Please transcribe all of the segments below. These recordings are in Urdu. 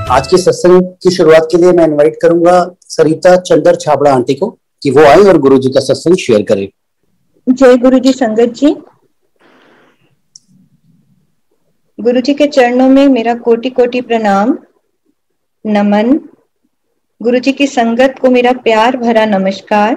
आज के सत्संग की शुरुआत के लिए मैं इनवाइट करूंगा सरिता चंद्र छाबड़ा आंटी को कि वो आए और गुरुजी का सत्संग शेयर करें। जय गुरुजी संगत जी। गुरुजी के चरणों में मेरा कोटि कोटि प्रणाम, नमन। गुरुजी की संगत को मेरा प्यार भरा नमस्कार।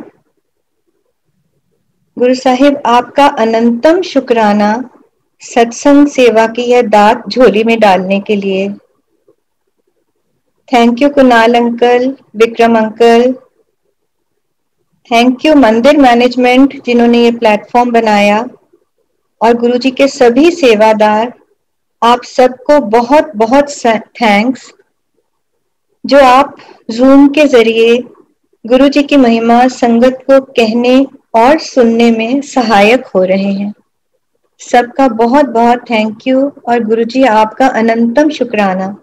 गुरु साहिब आपका अनंतम शुक्राना सत्संग सेवा की यह दात झोली में डालने के लिए। Thank you Kunal uncle, Vikram uncle, thank you मंदिर मैनेजमेंट जिन्होंने ये प्लेटफॉर्म बनाया, और गुरुजी के सभी सेवादार, आप सबको बहुत बहुत थैंक्स जो आप जूम के जरिए गुरुजी की महिमा संगत को कहने और सुनने में सहायक हो रहे हैं। सबका बहुत बहुत थैंक यू और गुरुजी आपका अनंतम शुक्राना।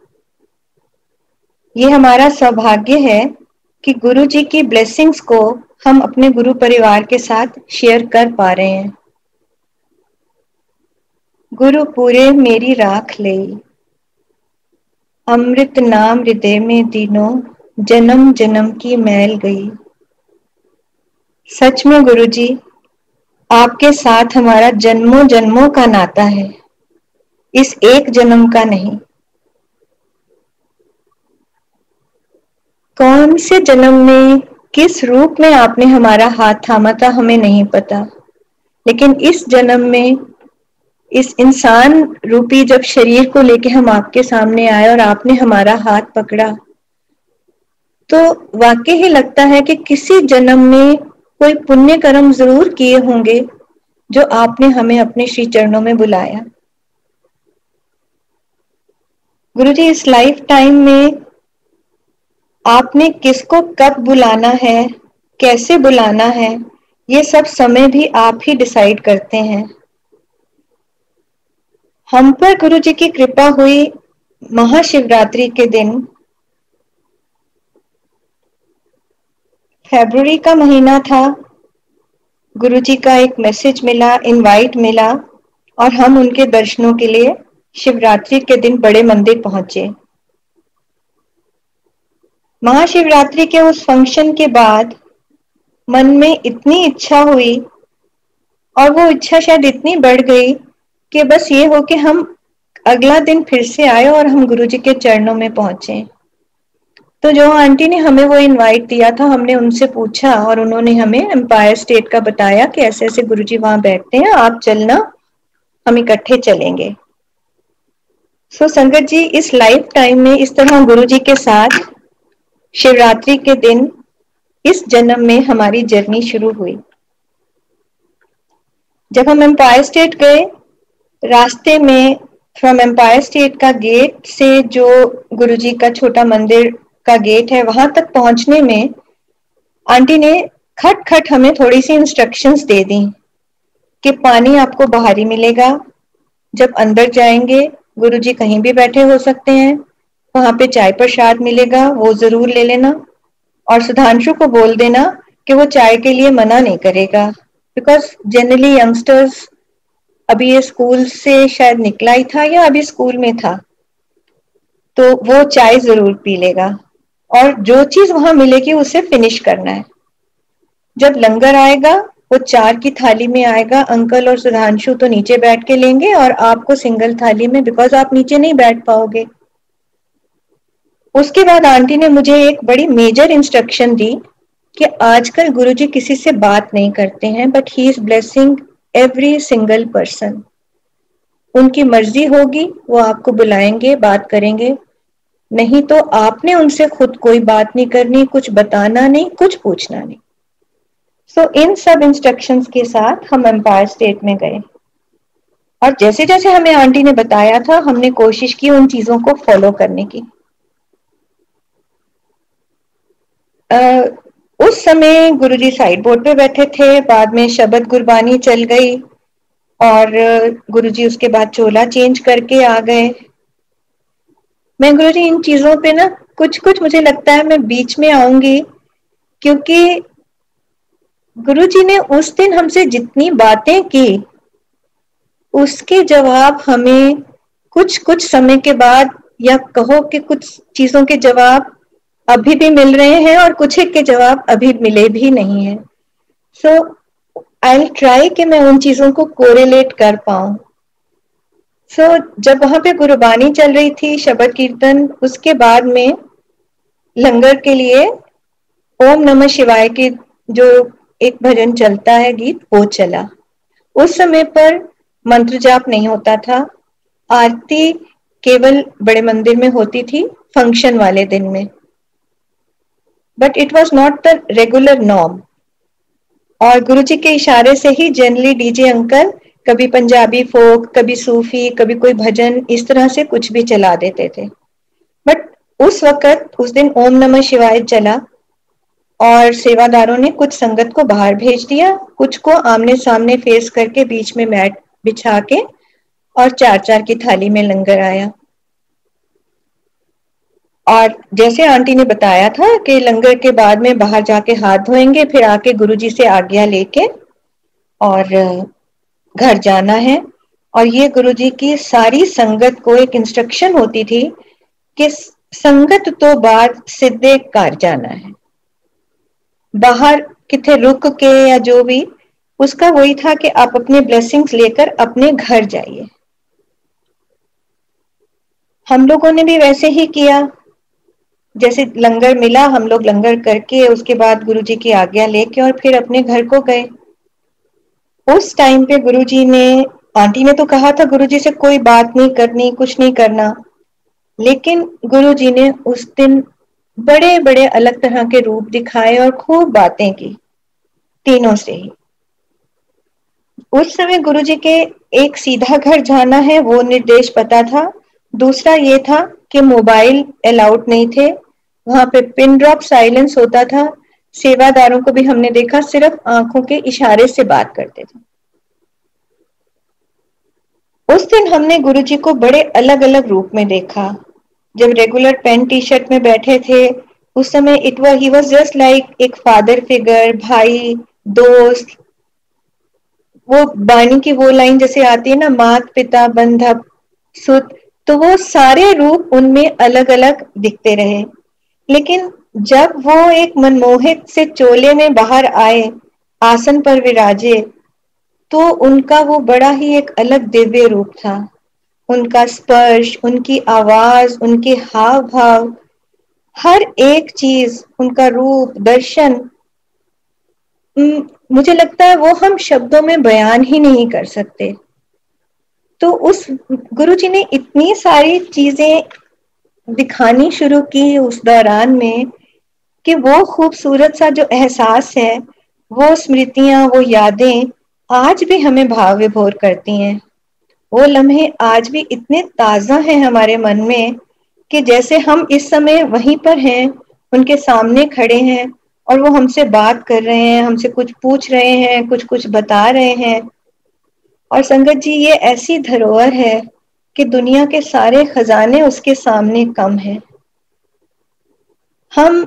ये हमारा सौभाग्य है कि गुरुजी की ब्लेसिंग्स को हम अपने गुरु परिवार के साथ शेयर कर पा रहे हैं। गुरु पूरे मेरी राख ले, अमृत नाम हृदय में दीनों, जन्म जन्म की मैल गई। सच में गुरुजी आपके साथ हमारा जन्मों जन्मों का नाता है, इस एक जन्म का नहीं। कौन से जन्म में किस रूप में आपने हमारा हाथ थामा था हमें नहीं पता, लेकिन इस जन्म में इस इंसान रूपी जब शरीर को लेके हम आपके सामने आए और आपने हमारा हाथ पकड़ा, तो वाकई ही लगता है कि किसी जन्म में कोई पुण्य कर्म जरूर किए होंगे जो आपने हमें अपने श्री चरणों में बुलाया। गुरुजी, इस लाइफ टाइम में आपने किसको कब बुलाना है, कैसे बुलाना है, ये सब समय भी आप ही डिसाइड करते हैं। हम पर गुरुजी की कृपा हुई महाशिवरात्रि के दिन, फरवरी का महीना था, गुरुजी का एक मैसेज मिला, इनवाइट मिला, और हम उनके दर्शनों के लिए शिवरात्रि के दिन बड़े मंदिर पहुंचे। महाशिवरात्रि के उस फंक्शन के बाद मन में इतनी इच्छा हुई, और वो इच्छा शायद इतनी बढ़ गई कि बस ये हो कि हम अगला दिन फिर से आए और हम गुरुजी के चरणों में पहुंचे। तो जो आंटी ने हमें वो इनवाइट दिया था, हमने उनसे पूछा और उन्होंने हमें एम्पायर स्टेट का बताया कि ऐसे ऐसे गुरुजी वहां बैठते हैं, आप चलना, हम इकट्ठे चलेंगे। सो संगत जी, इस लाइफ टाइम में इस तरह गुरुजी के साथ शिवरात्रि के दिन इस जन्म में हमारी जर्नी शुरू हुई। जब हम एम्पायर स्टेट गए, रास्ते में फ्रॉम एम्पायर स्टेट का गेट से जो गुरुजी का छोटा मंदिर का गेट है, वहां तक पहुंचने में आंटी ने खट खट हमें थोड़ी सी इंस्ट्रक्शंस दे दी कि पानी आपको बाहर ही मिलेगा, जब अंदर जाएंगे गुरुजी कहीं भी बैठे हो सकते हैं, वहां पे चाय प्रसाद मिलेगा, वो जरूर ले लेना, और सुधांशु को बोल देना कि वो चाय के लिए मना नहीं करेगा, बिकॉज जनरली यंगस्टर्स अभी ये स्कूल से शायद निकला ही था या अभी स्कूल में था, तो वो चाय जरूर पी लेगा, और जो चीज वहां मिलेगी उसे फिनिश करना है। जब लंगर आएगा वो 4 की थाली में आएगा, अंकल और सुधांशु तो नीचे बैठ के लेंगे और आपको सिंगल थाली में, बिकॉज आप नीचे नहीं बैठ पाओगे। उसके बाद आंटी ने मुझे एक बड़ी मेजर इंस्ट्रक्शन दी कि आजकल गुरुजी किसी से बात नहीं करते हैं, but he is blessing every single person. उनकी मर्जी होगी वो आपको बुलाएंगे, बात करेंगे, नहीं तो आपने उनसे खुद कोई बात नहीं करनी, कुछ बताना नहीं, कुछ पूछना नहीं। सो इन सब इंस्ट्रक्शंस के साथ हम एम्पायर स्टेट में गए, और जैसे जैसे हमें आंटी ने बताया था हमने कोशिश की उन चीजों को फॉलो करने की। उस समय गुरुजी साइड बोर्ड पे बैठे थे, बाद में शबद गुरबानी चल गई, और गुरुजी उसके बाद चोला चेंज करके आ गए। मैं गुरुजी इन चीजों पे ना कुछ कुछ मुझे लगता है मैं बीच में आऊंगी, क्योंकि गुरुजी ने उस दिन हमसे जितनी बातें की उसके जवाब हमें कुछ कुछ समय के बाद یا کہو کہ کچھ چیزوں کے جواب ابھی بھی مل رہے ہیں اور کچھ ایک کے جواب ابھی ملے بھی نہیں ہیں. سو آئی ٹرائی کہ میں ان چیزوں کو کوریلیٹ کر پاؤں. سو جب وہاں پہ گربانی چل رہی تھی، شبد کیرتن، اس کے بعد میں لنگر کے لیے اوم نمہ شیوائے کے جو ایک بھجن چلتا ہے، گیت، وہ چلا. اس سمے پر منتر جاپ نہیں ہوتا تھا. آرتی کیول بڑے مندر میں ہوتی تھی فنکشن والے دن میں، but it was not the regular norm. اور گرو جی کے اشارے سے ہی جنرلی ڈی جے انکل کبھی پنجابی فوک، کبھی صوفی، کبھی کوئی بھجن، اس طرح سے کچھ بھی چلا دیتے تھے. بٹ اس وقت اس دن اوم نمہ شیوائے چلا اور سیواداروں نے کچھ سنگت کو باہر بھیج دیا، کچھ کو آمنے سامنے فیس کر کے بیچ میں میٹ بچھا کے، اور 4-4 کی تھالی میں لنگر آیا. اور جیسے آنٹی نے بتایا تھا کہ لنگر کے بعد میں باہر جا کے ہاتھ دھوئیں گے، پھر آ کے گرو جی سے آگیا لے کے اور گھر جانا ہے. اور یہ گرو جی کی ساری سنگت کو ایک انسٹرکشن ہوتی تھی کہ سنگت تو بعد سدھے گھر جانا ہے. باہر کتنے رک کے یا جو بھی، اس کا وہی تھا کہ آپ اپنے بلیسنگز لے کر اپنے گھر جائیے. ہم لوگوں نے بھی ویسے ہی کیا. جیسے لنگر ملا، ہم لوگ لنگر کر کے اس کے بعد گرو جی کی آگیا لے کے اور پھر اپنے گھر کو گئے. اس ٹائم پہ گرو جی نے، آنٹی نے تو کہا تھا گرو جی سے کوئی بات نہیں کرنی، کچھ نہیں کرنا، لیکن گرو جی نے اس دن بڑے بڑے الگ طرح کے روپ دکھائے اور خوب باتیں کی تینوں سے ہی. اس سمے گرو جی کے ایک سیدھا گھر جانا ہے وہ نردیش پتا تھا. دوسرا یہ تھا کہ موبائل الاؤڈ نہیں تھے، وہاں پہ پن ڈراپ سائلنس ہوتا تھا. سیواداروں کو بھی ہم نے دیکھا صرف آنکھوں کے اشارے سے بات کرتے تھے. اس دن ہم نے گرو جی کو بڑے الگ الگ روپ میں دیکھا. جب ریگولر پینٹ ٹی شرٹ میں بیٹھے تھے اس سمے ہی واز جسٹ لائک ایک فادر فگر، بھائی، دوست. وہ بانی کی وہ لائن جیسے آتی ہے نا، مات پتا بندھپ ست، تو وہ سارے روپ ان میں الگ الگ دکھتے رہے. لیکن جب وہ ایک منموہک سے چولے میں باہر آئے، آسن پر وراجے، تو ان کا وہ بڑا ہی ایک الگ دیویہ روپ تھا. ان کا اسپرش، ان کی آواز، ان کے ہاؤ بھاؤ، ہر ایک چیز، ان کا روپ درشن، مجھے لگتا ہے وہ ہم شبدوں میں بیان ہی نہیں کر سکتے. تو اس گرو جی نے اتنی ساری چیزیں دکھانی شروع کی اس دوران میں کہ وہ خوبصورت سا جو احساس ہے، وہ اسمرتیاں، وہ یادیں آج بھی ہمیں بھاو وبھور کرتی ہیں. وہ لمحے آج بھی اتنے تازہ ہیں ہمارے من میں کہ جیسے ہم اس سمے وہیں پر ہیں، ان کے سامنے کھڑے ہیں اور وہ ہم سے بات کر رہے ہیں، ہم سے کچھ پوچھ رہے ہیں، کچھ بتا رہے ہیں. اور سنگت جی، یہ ایسی دھروہر ہے کہ دنیا کے سارے خزانے اس کے سامنے کم ہیں. ہم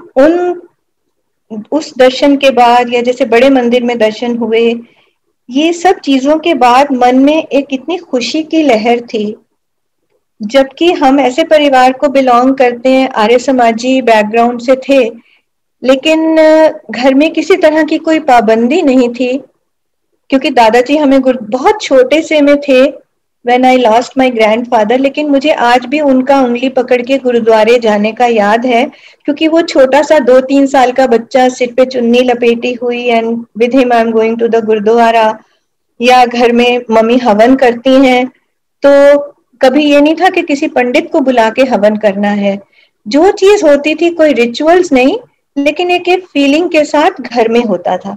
اس درشن کے بعد، یا جیسے بڑے مندر میں درشن ہوئے، یہ سب چیزوں کے بعد من میں ایک اتنی خوشی کی لہر تھی. جبکہ ہم ایسے پریوار کو بلونگ کرتے ہیں، آریہ سماجی بیک گراؤنڈ سے تھے، لیکن گھر میں کسی طرح کی کوئی پابندی نہیں تھی، کیونکہ دادا جی ہمیں بہت چھوٹے سے میں تھے when I lost my grandfather. لیکن مجھے آج بھی ان کا انگلی پکڑ کے گرودوارے جانے کا یاد ہے، کیونکہ وہ چھوٹا سا 2-3 سال کا بچہ سر پہ چنی لپیٹی ہوئی and with him I'm going to the گردوارا، یا گھر میں ممی ہون کرتی ہیں تو کبھی یہ نہیں تھا کہ کسی پنڈت کو بلا کے ہون کرنا ہے. جو چیز ہوتی تھی کوئی ریچولز نہیں، لیکن ایک فیلنگ کے ساتھ گھر میں ہوتا تھا.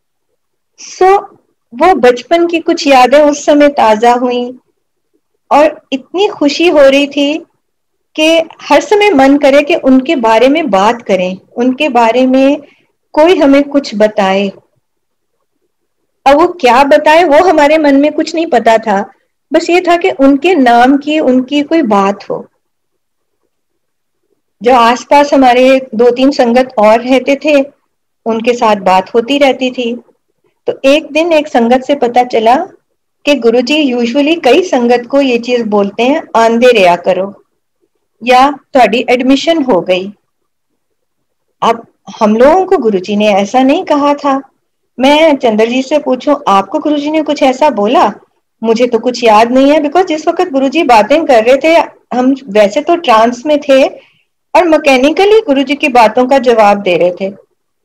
وہ بچپن کی کچھ یادیں اس سمے تازہ ہوئیں اور اتنی خوشی ہو رہی تھی کہ ہر سمے من کرے کہ ان کے بارے میں بات کریں، ان کے بارے میں کوئی ہمیں کچھ بتائے. اب وہ کیا بتائے وہ ہمارے من میں کچھ نہیں پتا تھا، بس یہ تھا کہ ان کے نام کی ان کی کوئی بات ہو. جو آس پاس ہمارے 2-3 سنگت اور رہتے تھے، ان کے ساتھ بات ہوتی رہتی تھی. تو ایک دن ایک سنگت سے پتا چلا کہ گرو جی یوزولی کئی سنگت کو یہ چیز بولتے ہیں، آندے ریا کرو. یا ਤੁਹਾਡੀ एडमिशन हो गई। अब हम लोगों को गुरुजी ने ऐसा नहीं कहा था। मैं चंद्र जी से पूछूं आपको गुरुजी ने कुछ ऐसा बोला? मुझे तो कुछ याद नहीं है, बिकॉज जिस वक्त गुरुजी बातें कर रहे थे हम वैसे तो ट्रांस में थे और मैकेनिकली गुरुजी की बातों का जवाब दे रहे थे।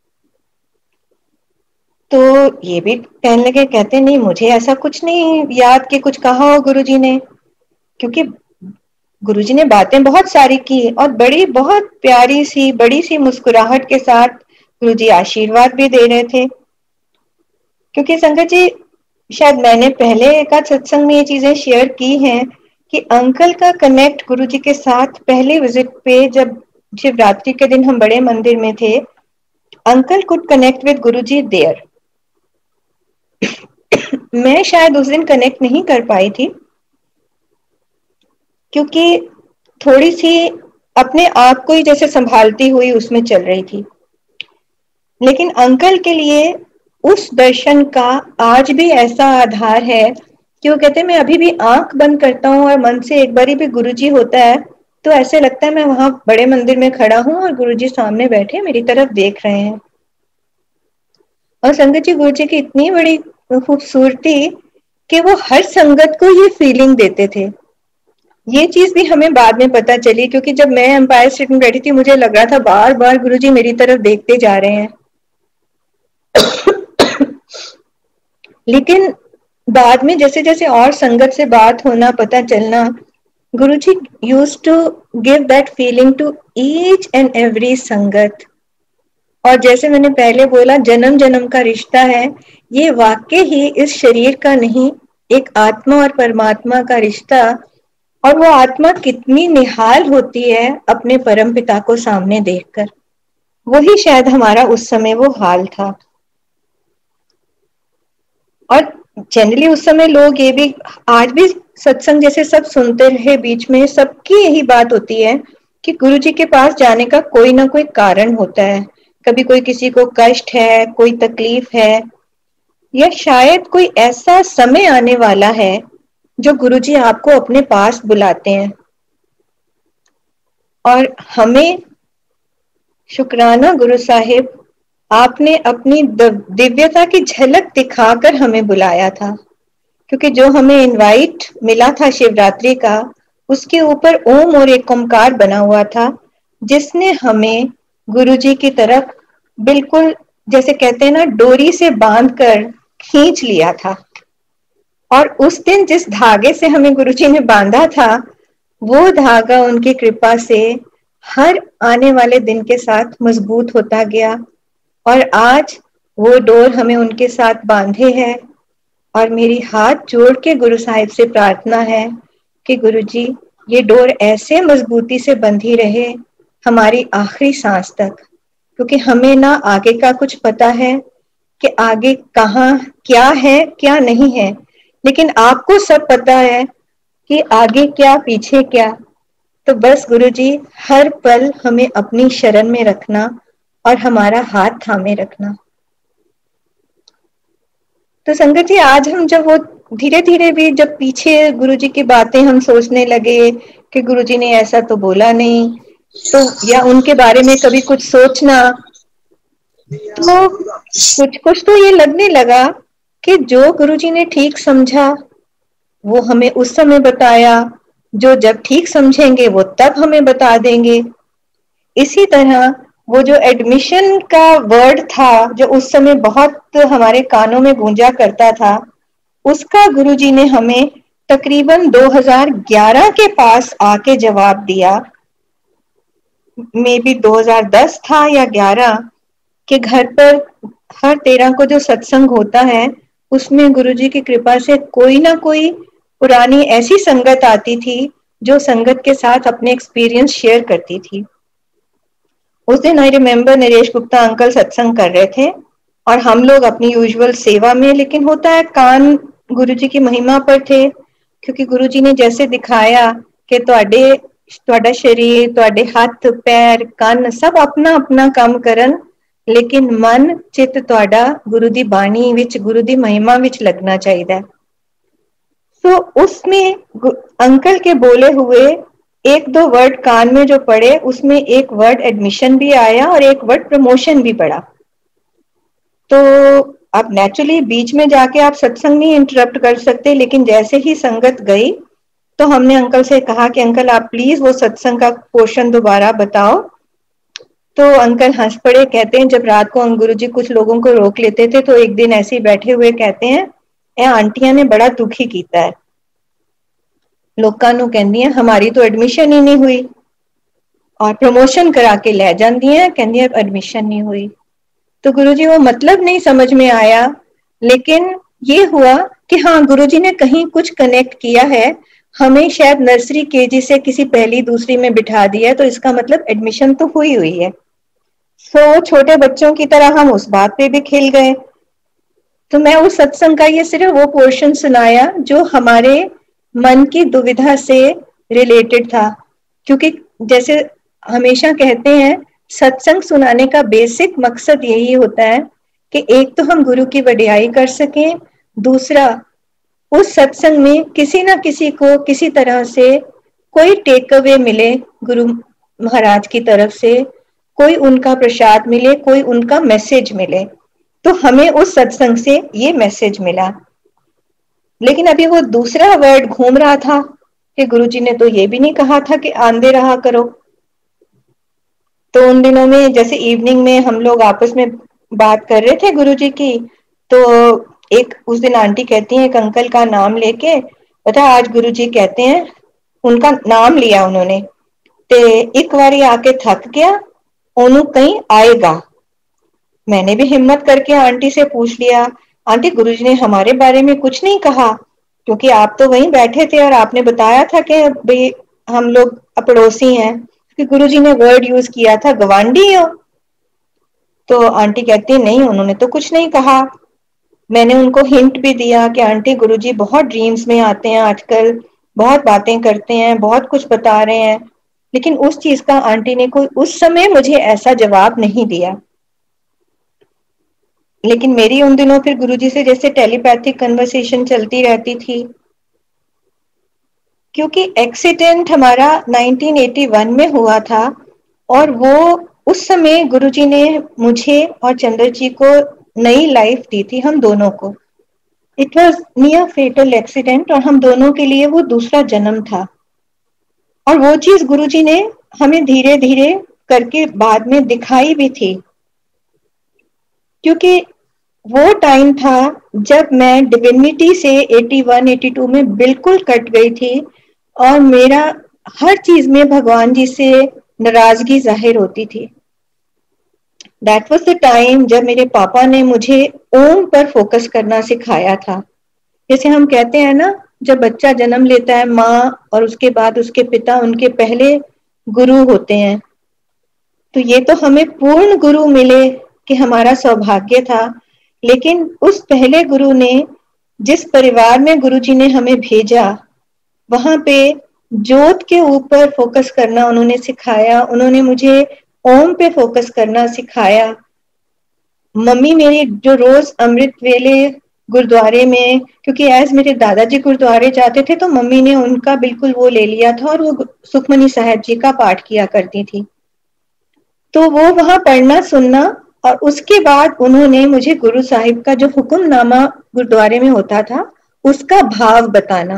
तो ये भी कहने लगे, कहते नहीं मुझे ऐसा कुछ नहीं याद कि कुछ कहा हो गुरुजी ने, क्योंकि गुरुजी ने बातें बहुत सारी की और बड़ी बहुत प्यारी सी बड़ी सी मुस्कुराहट के साथ गुरुजी आशीर्वाद भी दे रहे थे। क्योंकि संगत जी शायद मैंने पहले एक आध सत्संग में ये चीजें शेयर की हैं कि अंकल का कनेक्ट गुरुजी के साथ पहले विजिट पे, जब शिवरात्रि के दिन हम बड़े मंदिर में थे, uncle could connect with Guruji there. मैं शायद उस दिन कनेक्ट नहीं कर पाई थी क्योंकि थोड़ी सी अपने आप को ही जैसे संभालती हुई उसमें चल रही थी। लेकिन अंकल के लिए उस दर्शन का आज भी ऐसा आधार है कि वो कहते हैं मैं अभी भी आंख बंद करता हूँ और मन से एक बारी भी गुरुजी होता है तो ऐसे लगता है मैं वहां बड़े मंदिर में खड़ा हूँ और गुरुजी सामने बैठे मेरी तरफ देख रहे हैं। और संगत जी गुरुजी की इतनी बड़ी खूबसूरती कि वो हर संगत को ये फीलिंग देते थे। ये चीज भी हमें बाद में पता चली, क्योंकि जब मैं एम्पायर स्टेट में बैठी थी मुझे लग रहा था बार बार गुरुजी मेरी तरफ देखते जा रहे हैं। लेकिन बाद में जैसे जैसे और संगत से बात होना पता चलना, Guruji used to give that feeling to each and every संगत। और जैसे मैंने पहले बोला जन्म जन्म का रिश्ता है, ये वाकई ही इस शरीर का नहीं, एक आत्मा और परमात्मा का रिश्ता। और वो आत्मा कितनी निहाल होती है अपने परम पिता को सामने देखकर, वही शायद हमारा उस समय वो हाल था। और जनरली उस समय लोग ये भी, आज भी सत्संग जैसे सब सुनते रहे बीच में, सबकी यही बात होती है कि गुरुजी के पास जाने का कोई ना कोई कारण होता है। कभी कोई किसी को कष्ट है, कोई तकलीफ है, या शायद कोई ऐसा समय आने वाला है जो गुरुजी आपको अपने पास बुलाते हैं। और हमें शुक्राना गुरु साहिब, आपने अपनी दिव्यता की झलक दिखाकर हमें बुलाया था। क्योंकि जो हमें इनवाइट मिला था शिवरात्रि का, उसके ऊपर ओम और एक ओमकार बना हुआ था, जिसने हमें गुरुजी की तरफ बिल्कुल जैसे कहते हैं ना डोरी से बांधकर खींच लिया था। और उस दिन जिस धागे से हमें गुरुजी ने बांधा था, वो धागा उनकी कृपा से हर आने वाले दिन के साथ मजबूत होता गया। और आज वो डोर हमें उनके साथ बांधे है। और मेरी हाथ जोड़ के गुरु साहिब से प्रार्थना है कि गुरुजी ये डोर ऐसे मजबूती से बंधी रहे हमारी आखिरी सांस तक, क्योंकि हमें ना आगे का कुछ पता है कि आगे कहाँ क्या है क्या नहीं है, लेकिन आपको सब पता है कि आगे क्या पीछे क्या। तो बस गुरुजी हर पल हमें अपनी शरण में रखना और हमारा हाथ थामे रखना। तो संगत जी आज हम जब वो धीरे धीरे भी जब पीछे गुरुजी की बातें हम सोचने लगे कि गुरुजी ने ऐसा तो बोला नहीं, तो या उनके बारे में कभी कुछ सोचना, तो कुछ कुछ तो ये लगने लगा कि जो गुरुजी ने ठीक समझा वो हमें उस समय बताया, जो जब ठीक समझेंगे वो तब हमें बता देंगे। इसी तरह वो जो एडमिशन का वर्ड था जो उस समय बहुत हमारे कानों में गूंजा करता था, उसका गुरुजी ने हमें तकरीबन 2011 के पास आके जवाब दिया, मे बी 2010 था या 11, कि घर पर हर 13 को जो सत्संग होता है उसमें गुरुजी की कृपा से कोई ना कोई पुरानी ऐसी संगत आती थी जो संगत के साथ अपने एक्सपीरियंस शेयर करती थी। उस दिन I remember Naresh Gupta uncle सत्संग कर रहे थे और हम लोग अपनी यूजुअल सेवा में, लेकिन होता है कान गुरुजी की महिमा पर थे, क्योंकि गुरुजी ने जैसे दिखाया कि ਤੁਹਾਡਾ शरीर, ਤੁਹਾਡੇ हथ पैर ਕੰਨ सब अपना अपना काम करन, लेकिन मन चित ਤੁਹਾਡਾ गुरु दी बाणी विच गुरु दी महिमा विच लगना चाहिए। तो उसमें अंकल के बोले हुए ایک دو ورڈ کان میں جو پڑے اس میں ایک ورڈ ایڈمیشن بھی آیا اور ایک ورڈ پروموشن بھی پڑا. تو اب نیچرلی بیچ میں جا کے آپ ستسنگ نہیں انٹرپٹ کر سکتے, لیکن جیسے ہی سنگت گئی تو ہم نے انکل سے کہا کہ انکل آپ پلیز وہ ستسنگ کا پورشن دوبارہ بتاؤ. تو انکل ہنس پڑے, کہتے ہیں جب رات کو ہم گرو جی کچھ لوگوں کو روک لیتے تھے تو ایک دن ایسے ہی بیٹھے ہوئے کہتے ہیں اے آنٹیاں نے بڑا دکھی کیتا ہے, لوکاں نو کہندیاں ہماری تو ایڈمیشن ہی نہیں ہوئی, اور پروموشن کرا کے لے جاندیاں کہندیاں ایڈمیشن نہیں ہوئی. تو گرو جی وہ مطلب نہیں سمجھ میں آیا, لیکن یہ ہوا کہ ہاں گرو جی نے کہیں کچھ کنیکٹ کیا ہے, ہمیں شاید نرسری کے جی سے کسی پہلی دوسری میں بٹھا دیا ہے تو اس کا مطلب ایڈمیشن تو ہوئی ہے. سو چھوٹے بچوں کی طرح ہم اس بات پہ بھی کھل گئے. تو میں اس ستسنگ کا یہ صرف وہ پورشن سنایا جو ہمارے من کی دویدھا سے ریلیٹڈ تھا, کیونکہ جیسے ہمیشہ کہتے ہیں ستسنگ سنانے کا بیسک مقصد یہی ہوتا ہے کہ ایک تو ہم گرو کی وڈیائی کر سکیں, دوسرا اس ستسنگ میں کسی نہ کسی کو کسی طرح سے کوئی ٹیک اوے ملے گرو مہاراج کی طرف سے, کوئی ان کا پرساد ملے, کوئی ان کا میسج ملے. تو ہمیں اس ستسنگ سے یہ میسج ملا. لیکن ابھی وہ دوسرا ورڈ گھوم رہا تھا کہ گرو جی نے تو یہ بھی نہیں کہا تھا کہ آندے رہا کرو. تو ان دنوں میں جیسے ایوننگ میں ہم لوگ آپس میں بات کر رہے تھے گرو جی کی, تو ایک اس دن آنٹی کہتی ہیں ایک انکل کا نام لے کے, پتا آج گرو جی کہتے ہیں, ان کا نام لیا انہوں نے, تے ایک باری آ کے تھک گیا انہوں کہیں آئے گا. میں نے بھی ہمت کر کے آنٹی سے پوچھ لیا, آنٹی گرو جی نے ہمارے بارے میں کچھ نہیں کہا, کیونکہ آپ تو وہیں بیٹھے تھے اور آپ نے بتایا تھا کہ بھئی ہم لوگ پڑوسی ہیں, کہ گرو جی نے ورڈ یوز کیا تھا گوانڈی ہو. تو آنٹی کہتی ہیں نہیں انہوں نے تو کچھ نہیں کہا. میں نے ان کو ہنٹ بھی دیا کہ آنٹی گرو جی بہت ڈریمز میں آتے ہیں آج کل, بہت باتیں کرتے ہیں, بہت کچھ بتا رہے ہیں, لیکن اس چیز کا آنٹی نے کوئی اس سمے مجھے ایسا جواب نہیں دیا. لیکن میری ان دنوں پھر گرو جی سے جیسے ٹیلی پیتھک کنورسیشن چلتی رہتی تھی, کیونکہ ایکسیڈنٹ ہمارا 1981 میں ہوا تھا, اور وہ اس سمے گرو جی نے مجھے اور چندر جی کو نئی لائف دی تھی, ہم دونوں کو. It was near fatal accident, اور ہم دونوں کے لیے وہ دوسرا جنم تھا. اور وہ چیز گرو جی نے ہمیں دھیرے دھیرے کر کے بعد میں دکھائی بھی تھی, کیونکہ وہ ٹائم تھا جب میں ڈوینٹی سے 81 82 میں بالکل کٹ گئی تھی, اور میرا ہر چیز میں بھگوان جی سے ناراضگی ظاہر ہوتی تھی. دیٹ واز دا ٹائم جب میرے پاپا نے مجھے اوم پر فوکس کرنا سکھایا تھا. جیسے ہم کہتے ہیں نا, جب بچہ جنم لیتا ہے ماں اور اس کے بعد اس کے پتا ان کے پہلے گرو ہوتے ہیں, تو یہ تو ہمیں پورن گرو ملے کہ ہمارا سوبھاگیہ تھا. لیکن اس پہلے گرو نے جس پریوار میں گرو جی نے ہمیں بھیجا, وہاں پہ جوت کے اوپر فوکس کرنا انہوں نے سکھایا. انہوں نے مجھے اوم پہ فوکس کرنا سکھایا. ممی میری جو روز امرت ویلے گرودوارے میں, کیونکہ ایز میرے دادا جی گرودوارے جاتے تھے تو ممی نے ان کا بالکل وہ لے لیا تھا, اور وہ سکھمنی صاحب جی کا پاٹ کیا کرتی تھی. تو وہ وہاں پڑھنا سننا, اور اس کے بعد انہوں نے مجھے گرو صاحب کا جو حکم نامہ گرودوارے میں ہوتا تھا اس کا بھاو بتانا.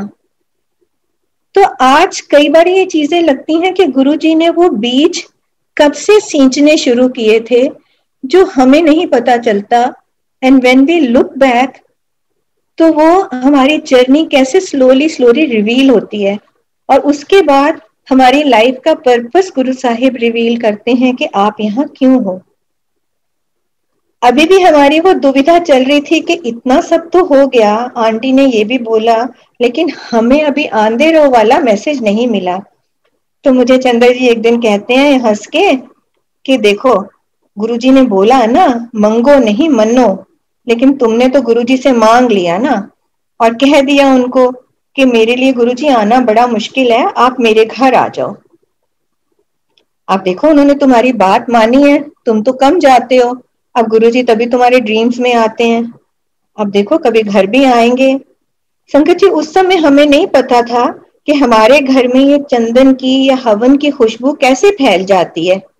تو آج کئی بار یہ چیزیں لگتی ہیں کہ گرو جی نے وہ بیج کب سے سینچنے شروع کیے تھے جو ہمیں نہیں پتا چلتا. And when we look back, تو وہ ہماری جرنی کیسے سلولی ریویل ہوتی ہے, اور اس کے بعد ہماری لائف کا پرپس گرو صاحب ریویل کرتے ہیں کہ آپ یہاں کیوں ہو. ابھی بھی ہماری وہ دویدھا چل رہی تھی کہ اتنا سب تو ہو گیا, آنٹی نے یہ بھی بولا, لیکن ہمیں ابھی آندے رہو والا میسج نہیں ملا. تو مجھے چندر جی ایک دن کہتے ہیں ہنس کے کہ دیکھو گرو جی نے بولا نا منگو نہیں منو, لیکن تم نے تو گرو جی سے مانگ لیا نا, اور کہہ دیا ان کو کہ میرے لیے گرو جی آنا بڑا مشکل ہے, آپ میرے گھر آ جاؤ. اب دیکھو انہوں نے تمہاری بات مانی ہے, تم تو کم جاتے ہو, اب گرو جی تبھی تمہارے ڈریمز میں آتے ہیں, اب دیکھو کبھی گھر بھی آئیں گے. سنکت جی اس سمے ہمیں نہیں پتا تھا کہ ہمارے گھر میں یہ چندن کی یا ہون کی خوشبو کیسے پھیل جاتی ہے.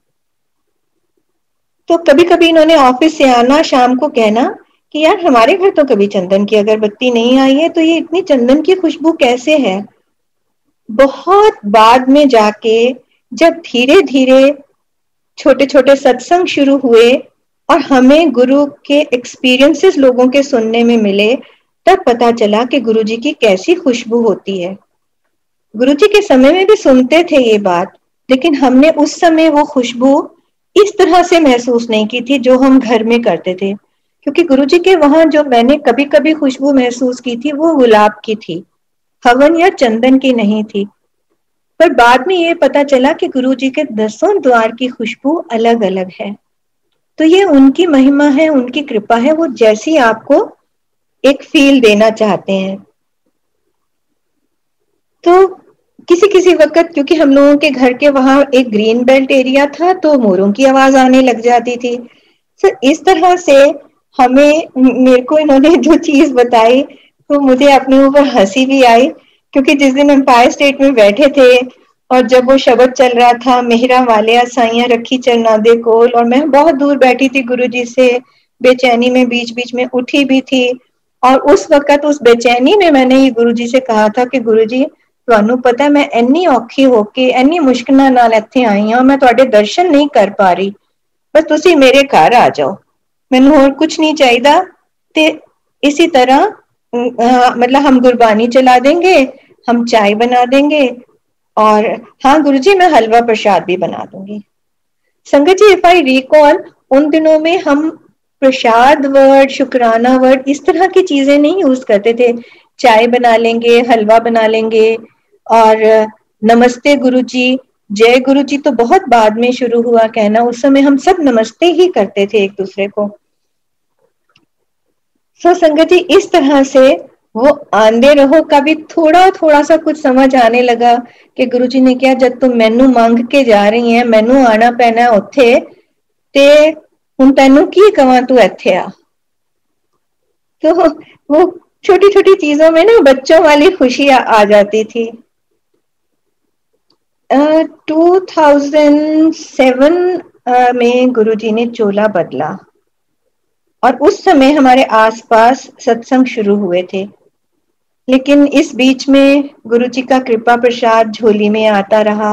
تو کبھی کبھی انہوں نے آفس سے آنا، شام کو کہنا کہ یار ہمارے گھر تو کبھی چندن کی اگربتی نہیں آئی ہے، تو یہ اتنی چندن کی خوشبو کیسے ہے. بہت بعد میں جا کے جب دھیرے دھیرے چھوٹے چھوٹے ستسنگ شروع ہوئے اور ہمیں گرو کے ایکسپیرینسز لوگوں کے سننے میں ملے، تب پتا چلا کہ گرو جی کی کیسی خوشبو ہوتی ہے. گرو جی کے سمے میں بھی سنتے تھے یہ بات، لیکن ہم نے اس سمے وہ خوشبو اس طرح سے محسوس نہیں کی تھی جو ہم گھر میں کرتے تھے. کیونکہ گرو جی کے وہاں جو میں نے کبھی کبھی خوشبو محسوس کی تھی وہ گلاب کی تھی، ہون یا چندن کی نہیں تھی. پر بعد میں یہ پتا چلا کہ گرو جی کے 10 دوار کی خوشبو الگ الگ ہے. تو یہ ان کی مہما ہے، ان کی کرپا ہے، وہ جیسی آپ کو ایک فیل دینا چاہتے ہیں. تو کسی کسی وقت کیونکہ ہم لوگوں کے گھر کے وہاں ایک گرین بیلٹ ایریا تھا تو موروں کی آواز آنے لگ جاتی تھی. سر اس طرح سے ہمیں، میرے کو انہوں نے جو چیز بتائی تو مجھے اپنے اوپر ہنسی بھی آئی، کیونکہ جس دن امپائر اسٹیٹ میں بیٹھے تھے اور جب وہ شبد چل رہا تھا میرا والیا سائیاں رکھی چرنا دے کول، اور میں بہت دور بیٹھی تھی گرو جی سے، بے چینی میں بیچ بیچ میں اٹھی بھی تھی. اور اس وقت اس بے چینی میں نے یہ گرو جی سے کہا تھا کہ گرو جی تانوں پتا میں انی اوکھی ہو کے انی مشکلاں نال ਇੱਥੇ ਆਈ ਹਾਂ, ਮੈਂ ਤੁਹਾਡੇ ਦਰਸ਼ਨ ਨਹੀਂ ਕਰ ਪਾ ਰਹੀ, ਬਸ ਤੁਸੀਂ ਮੇਰੇ ਘਰ ਆ ਜਾਓ, ਮੈਨੂੰ ਹੋਰ ਕੁਝ ਨਹੀਂ ਚਾਹੀਦਾ. ਤੇ इसी तरह मतलब हम गुरबानी चला देंगे, हम चाय बना देंगे, اور ہاں گرو جی میں حلوہ پرشاد بھی بنا دوں گی. سنگت جی اف آئی ریکال، ان دنوں میں ہم پرشاد ورڈ، شکرانہ ورڈ اس طرح کی چیزیں نہیں یوز کرتے تھے. چائے بنا لیں گے، حلوہ بنا لیں گے، اور نمستے گرو جی، جے گرو جی تو بہت بعد میں شروع ہوا کہنا. اس سمے ہم سب نمستے ہی کرتے تھے ایک دوسرے کو. سو سنگت جی اس طرح سے وہ آندے رہو کا بھی تھوڑا تھوڑا سا کچھ سمجھ آنے لگا کہ گرو جی نے کیا جب تم مینو مانگ کے جا رہی ہیں، مینو آنا پینا اوتھے تے ہن تینوں کی کواں تو ایتھے آ. تو وہ چھوٹی چھوٹی چیزوں میں نا بچوں والی خوشی آ جاتی تھی. 2007 میں گرو جی نے چولا بدلا، اور اس سمے ہمارے آس پاس ستسنگ شروع ہوئے تھے. لیکن اس بیچ میں گرو جی کا کرپا پرشاد جھولی میں آتا رہا.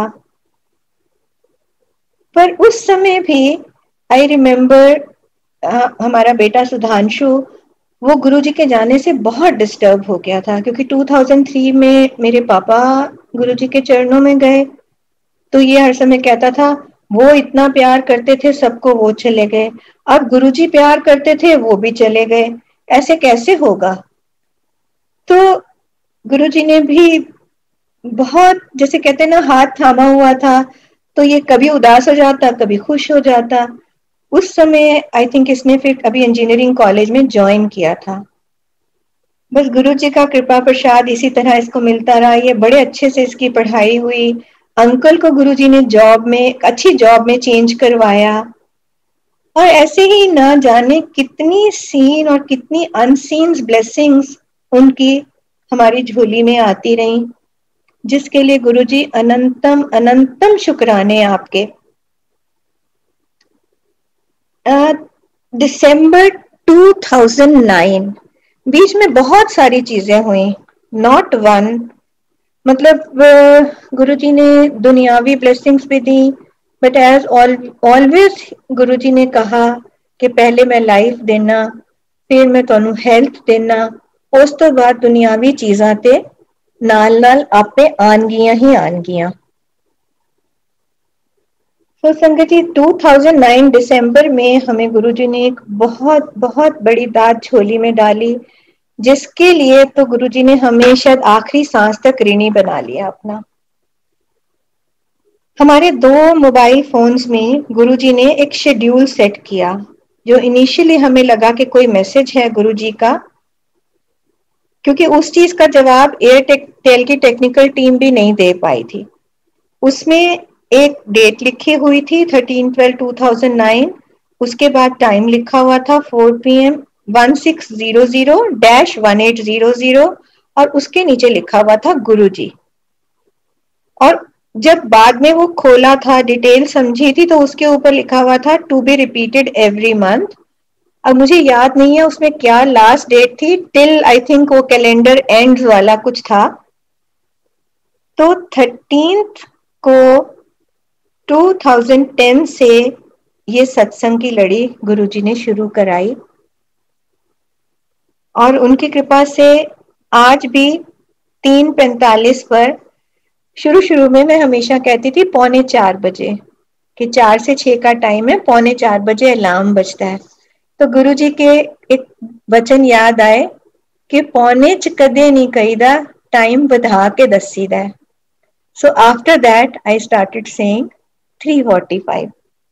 پر اس سمے بھی آئی ریمبر ہمارا بیٹا سدھانشو وہ گرو جی کے جانے سے بہت ڈسٹرب ہو گیا تھا، کیونکہ 2003 میں میرے پاپا گرو جی کے چرنوں میں گئے. تو یہ ہر سمے کہتا تھا وہ اتنا پیار کرتے تھے سب کو، وہ چلے گئے، اب گرو جی پیار کرتے تھے وہ بھی چلے گئے، ایسے کیسے ہوگا. تو گرو جی نے بھی بہت جیسے کہتے ہیں نا ہاتھ تھاما ہوا تھا، تو یہ کبھی اداس ہو جاتا کبھی خوش ہو جاتا. اس سمے آئی تھنک اس نے پھر ابھی انجینئرنگ کالج میں جوائن کیا تھا. بس گرو جی کا کرپا پرشاد اسی طرح اس کو ملتا رہا. یہ بڑے اچھے سے اس کی پڑھائی ہوئی. انکل کو گرو جی نے جاب میں اچھی جاب میں چینج کروایا، اور ایسے ہی نہ جانے کتنی سین اور کتنی ان سینز بلیسنگز ان کی ہماری جھولی میں آتی رہیں، جس کے لیے گرو جی اننتم اننتم شکرانے آپ کے. دسمبر 2009 بیچ میں بہت ساری چیزیں ہوئیں، ناٹ ون، مطلب گرو جی نے دنیاوی بلیسنگز بھی دی، but as always Guru ji نے کہا کہ پہلے میں لائف دینا، پھر میں تانوں ہیلتھ دینا، اس تو بعد دنیاوی چیزاں تے نال نال آپے آن گیاں ہی آن گیاں. تو سنگت جی 2009 دسمبر میں ہمیں گرو جی نے ایک بہت بہت بڑی داد جھولی میں ڈالی، جس کے لیے تو گرو جی نے ہمیں شاید آخری سانس تک رینی بنا لیا اپنا. ہمارے 2 موبائل فونز میں گرو جی نے ایک شیڈیول سیٹ کیا، جو انیشیلی ہمیں لگا کہ کوئی میسج ہے گرو جی کا، کیونکہ اس چیز کا جواب ایئرٹیل کی ٹیکنیکل ٹیم بھی نہیں دے پائی تھی. اس میں ایک ڈیٹ لکھی ہوئی تھی 13/12/2009، اس کے بعد ٹائم لکھا ہوا تھا 4 PM 1600-1800، اور اس کے نیچے لکھا ہوا تھا گرو جی. اور جب بعد میں وہ کھولا تھا ڈیٹیل سمجھی تھی تو اس کے اوپر لکھا ہوا تھا to be repeated every month. اب مجھے یاد نہیں ہے اس میں کیا لاسٹ ڈیٹ تھی, ٹل آئی تھنک وہ کیلنڈر اینڈ والا کچھ تھا. تو 13th کو 2010 سے یہ ستسنگ کی لڑی گرو جی نے شروع کرائی, اور ان کی کرپا سے آج بھی 3:45 پر, شروع میں ہمیشہ کہتی تھی 3:45 بجے کہ 4 سے 6 کا ٹائم ہے, 4:45 بجے الارم بجتا ہے. تو گرو جی کے ایک وچن یاد آئے کہ 4:45 کدے نہیں کہیدا, ٹائم بدھا کے دسیدا ہے. So after that I started saying 3:45.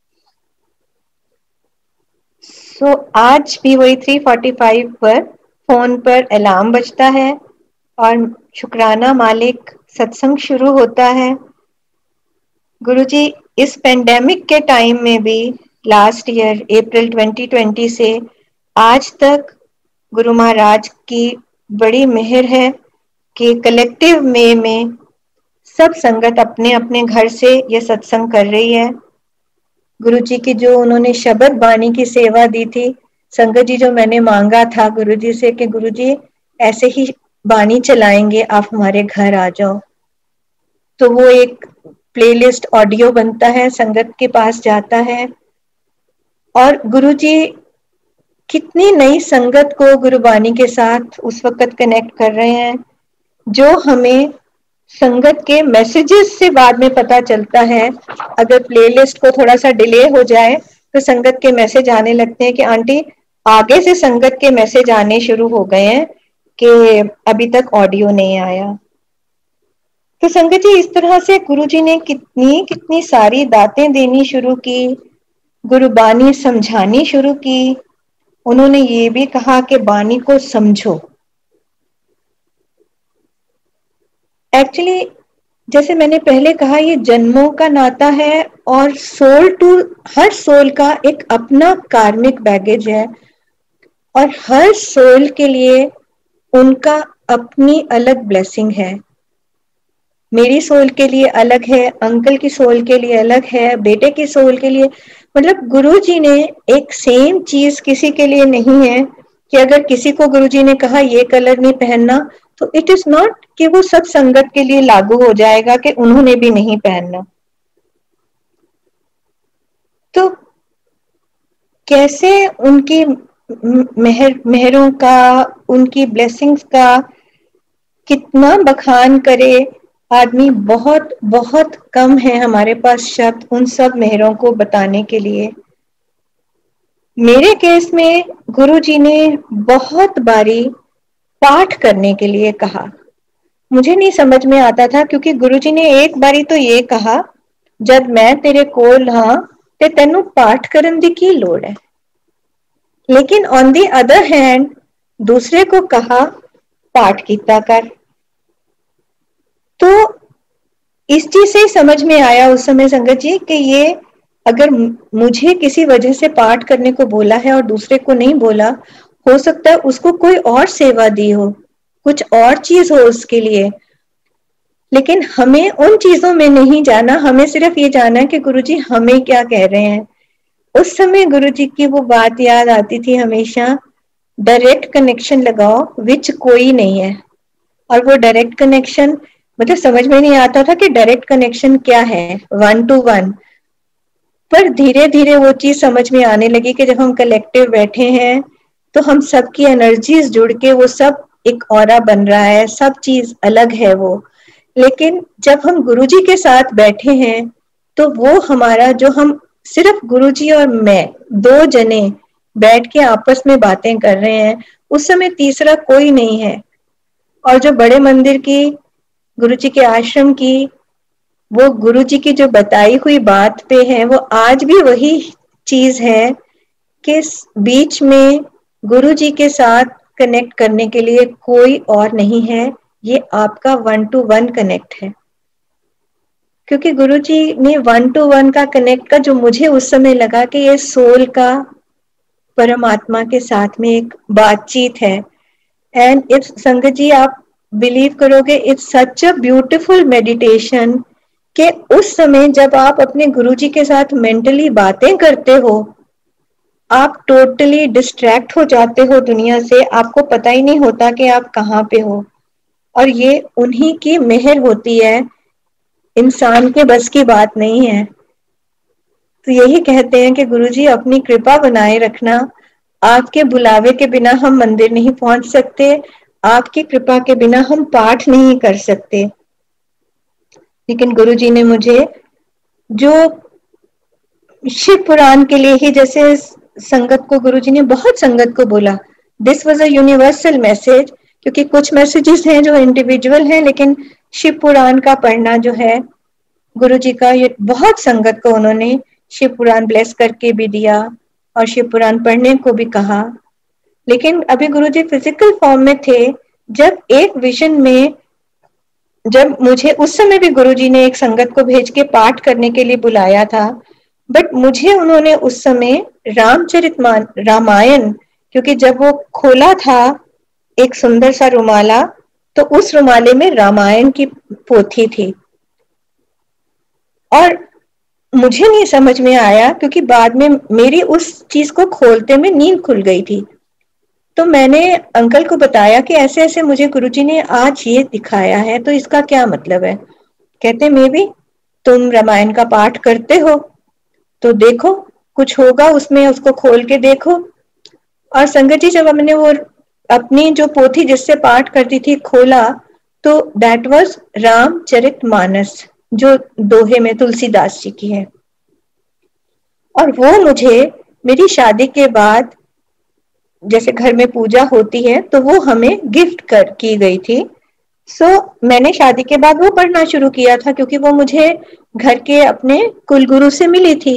So آج بھی وہی 3:45 پر فون پر الارم بجتا ہے اور شکرانہ مالک ستسنگ شروع ہوتا ہے. گرو جی اس پینڈیمک کے ٹائم میں بھی لاسٹ ایئر اپریل 2020 سے آج تک گرو مہاراج کی بڑی مہر ہے کہ کلیکٹیو میں سب سنگت اپنے اپنے گھر سے یہ ستسنگ کر رہی ہے. گرو جی کی جو انہوں نے شبد بانی کی سیوا دی تھی, سنگت جی جو میں نے مانگا تھا گرو جی سے کہ گرو جی ایسے ہی بانی چلائیں گے, آپ ہمارے گھر آ جاؤ, تو وہ ایک پلے لسٹ آڈیو بنتا ہے, سنگت کے پاس جاتا ہے, اور گرو جی کتنی نئی سنگت کو گرو بانی کے ساتھ اس وقت کنیکٹ کر رہے ہیں, جو ہمیں سنگت کے میسیجز سے بعد میں پتا چلتا ہے. اگر پلے لسٹ کو تھوڑا سا ڈیلے ہو جائے تو سنگت کے میسج آنے لگتے ہیں کہ آنٹی آگے سے سنگت کے میسج آنے شروع ہو گئے ہیں کہ ابھی تک آڈیو نہیں آیا. تو سنگت جی اس طرح سے گرو جی نے کتنی ساری داتیں دینی شروع کی, گرو بانی سمجھانی شروع کی. انہوں نے یہ بھی کہا کہ بانی کو سمجھو. ایکچولی جیسے میں نے پہلے کہا یہ جنموں کا ناتا ہے, اور سول ٹو ہر سول کا ایک اپنا کارمک بیگیج ہے, اور ہر سول کے لیے ان کا اپنی الگ بلیسنگ ہے. میری سول کے لیے الگ ہے, انکل کی سول کے لیے الگ ہے, بیٹے کی سول کے لیے, مطلب گرو جی نے ایک سیم چیز کسی کے لیے نہیں ہے کہ اگر کسی کو گرو جی نے کہا یہ کلر نہیں پہننا تو اٹ از ناٹ کہ وہ سب سنگت کے لیے لاگو ہو جائے گا کہ انہوں نے بھی نہیں پہننا. تو کیسے ان کی مہروں کا, ان کی بلیسنگز کا کتنا بخان کرے آدمی, بہت بہت کم ہے ہمارے پاس شبد ان سب مہروں کو بتانے کے لیے. میرے کیس میں گرو جی نے بہت باری پاٹھ کرنے کے لیے کہا. مجھے نہیں سمجھ میں آتا تھا کیونکہ گرو جی نے ایک باری تو یہ کہا جب میں تیرے کول ہاں تے تینوں پاٹھ کرن دی کی لوڑ ہے, لیکن آن دی ادر ہینڈ دوسرے کو کہا پاٹھ کیتا کر. تو اس چیز سے ہی سمجھ میں آیا اس سمے سنگت جی کہ یہ اگر مجھے کسی وجہ سے پاٹھ کرنے کو بولا ہے اور دوسرے کو نہیں بولا, ہو سکتا ہے اس کو کوئی اور سیوا دی ہو, کچھ اور چیز ہو اس کے لیے, لیکن ہمیں ان چیزوں میں نہیں جانا, ہمیں صرف یہ جانا ہے کہ گرو جی ہمیں کیا کہہ رہے ہیں. اس سمے گرو جی کی وہ بات یاد آتی تھی ہمیشہ, ڈائریکٹ کنیکشن لگاؤ وچ کوئی نہیں ہے. اور وہ ڈائریکٹ کنیکشن مطلب سمجھ میں نہیں آتا تھا کہ ڈائریکٹ کنیکشن کیا ہے, 1 to 1. پر دھیرے دھیرے وہ چیز سمجھ میں آنے لگی کہ جب ہم کلیکٹیو بیٹھے ہیں تو ہم سب کی انرجیز جڑ کے وہ سب ایک اورا بن رہا ہے, سب چیز الگ ہے وہ. لیکن جب ہم گرو جی کے ساتھ بیٹھے ہیں تو وہ ہمارا جو ہم صرف گرو جی اور میں دو جنے بیٹھ کے آپس میں باتیں کر رہے ہیں, اس سمے تیسرا کوئی نہیں ہے. اور جو بڑے مندر کی گرو جی کے آشرم کی وہ گرو جی کی جو بتائی ہوئی بات پہ ہے, وہ آج بھی وہی چیز ہے کہ بیچ میں گرو جی کے ساتھ کنیکٹ کرنے کے لیے کوئی اور نہیں ہے, یہ آپ کا 1 to 1 کنیکٹ ہے. کیونکہ گرو جی نے 1 to 1 کا کنیکٹ کا جو مجھے اس سمے لگا کہ یہ سول کا پرماتما کے ساتھ میں ایک بات چیت ہے. اینڈ اٹس سنگت جی آپ بلیو کرو گے it's such a beautiful meditation کہ اس سمے جب آپ اپنے گروجی کے ساتھ مینٹلی باتیں کرتے ہو آپ ٹوٹلی ڈسٹریکٹ ہو جاتے ہو دنیا سے, آپ کو پتہ ہی نہیں ہوتا کہ آپ کہاں پہ ہو, اور یہ انہی کی مہر ہوتی ہے, انسان کے بس کی بات نہیں ہے. تو یہی کہتے ہیں کہ گروجی اپنی کرپا بنائے رکھنا, آپ کے بلاوے کے بنا ہم مندر نہیں پہنچ سکتے, آپ کی کرپا کے بنا ہم پاٹھ نہیں کر سکتے. لیکن گروجی نے مجھے جو شیو پران کے لیے ہی, جیسے سنگت کو گروجی نے بہت سنگت کو بولا, this was a universal message, کیونکہ کچھ میسیجز ہیں جو انڈیویجول ہیں, لیکن شیو پران کا پڑھنا جو ہے گروجی کا, یہ بہت سنگت کو انہوں نے شیو پران بلیس کر کے بھی دیا اور شیو پران پڑھنے کو بھی کہا. لیکن ابھی گروجی فزیکل فارم میں تھے, جب ایک ویژن میں, جب مجھے اس سمے بھی گروجی نے ایک سنگت کو بھیج کے پاٹھ کرنے کے لیے بلایا تھا, بٹ مجھے انہوں نے اس سمے رامائن, کیونکہ جب وہ کھولا تھا ایک سندر سا رومالا, تو اس رومالے میں رامائن کی پوتھی تھی, اور مجھے نہیں سمجھ میں آیا کیونکہ بعد میں میری اس چیز کو کھولتے میں نیند کھل گئی تھی. تو میں نے انکل کو بتایا کہ ایسے ایسے مجھے گروجی نے آج یہ دکھایا ہے, تو اس کا کیا مطلب ہے؟ کہتے میں بھی تم رامائن کا پاٹھ کرتے ہو تو دیکھو کچھ ہوگا اس میں, اس کو کھول کے دیکھو. اور سنگت جی جب ہم نے وہ اپنی جو پوتھی جس سے پاٹھ کرتی تھی کھولا, تو دیٹ واز رام چرت مانس, جو دوہے میں تلسی داس جی کی ہے. اور وہ مجھے میری شادی کے بعد, جیسے گھر میں پوجا ہوتی ہے تو وہ ہمیں گفٹ کی گئی تھی. سو میں نے شادی کے بعد وہ پڑھنا شروع کیا تھا, کیونکہ وہ مجھے گھر کے اپنے کل گرو سے ملی تھی.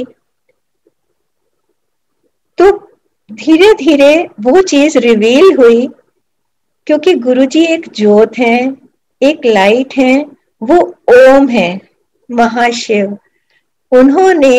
تو دھیرے دھیرے وہ چیز ریویل ہوئی, کیونکہ گروجی ایک جوت ہے, ایک لائٹ ہے, وہ اوم ہے, مہاشیو. انہوں نے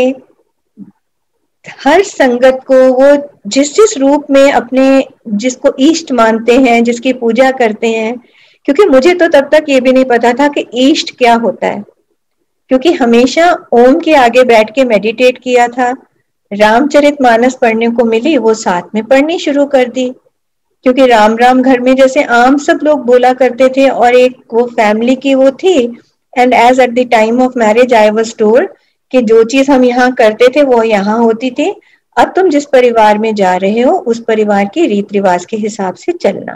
ہر سنگت کو, وہ جس جس روپ میں اپنے, جس کو ایشٹ مانتے ہیں, جس کی پوجا کرتے ہیں, کیونکہ مجھے تو تب تک یہ بھی نہیں پتا تھا کہ ایشٹ کیا ہوتا ہے, کیونکہ ہمیشہ اوم کے آگے بیٹھ کے میڈیٹیٹ کیا تھا. رام چرت مانس پڑھنے کو ملی, وہ ساتھ میں پڑھنی شروع کر دی, کیونکہ رام رام گھر میں جیسے عام سب لوگ بولا کرتے تھے, اور ایک وہ فیملی کی وہ تھی. And as at the time of marriage I was told کہ جو چیز ہم یہاں کرتے تھے وہ یہاں ہوتی تھی, اب تم جس پریوار میں جا رہے ہو اس پریوار کی ریت رواج کے حساب سے چلنا.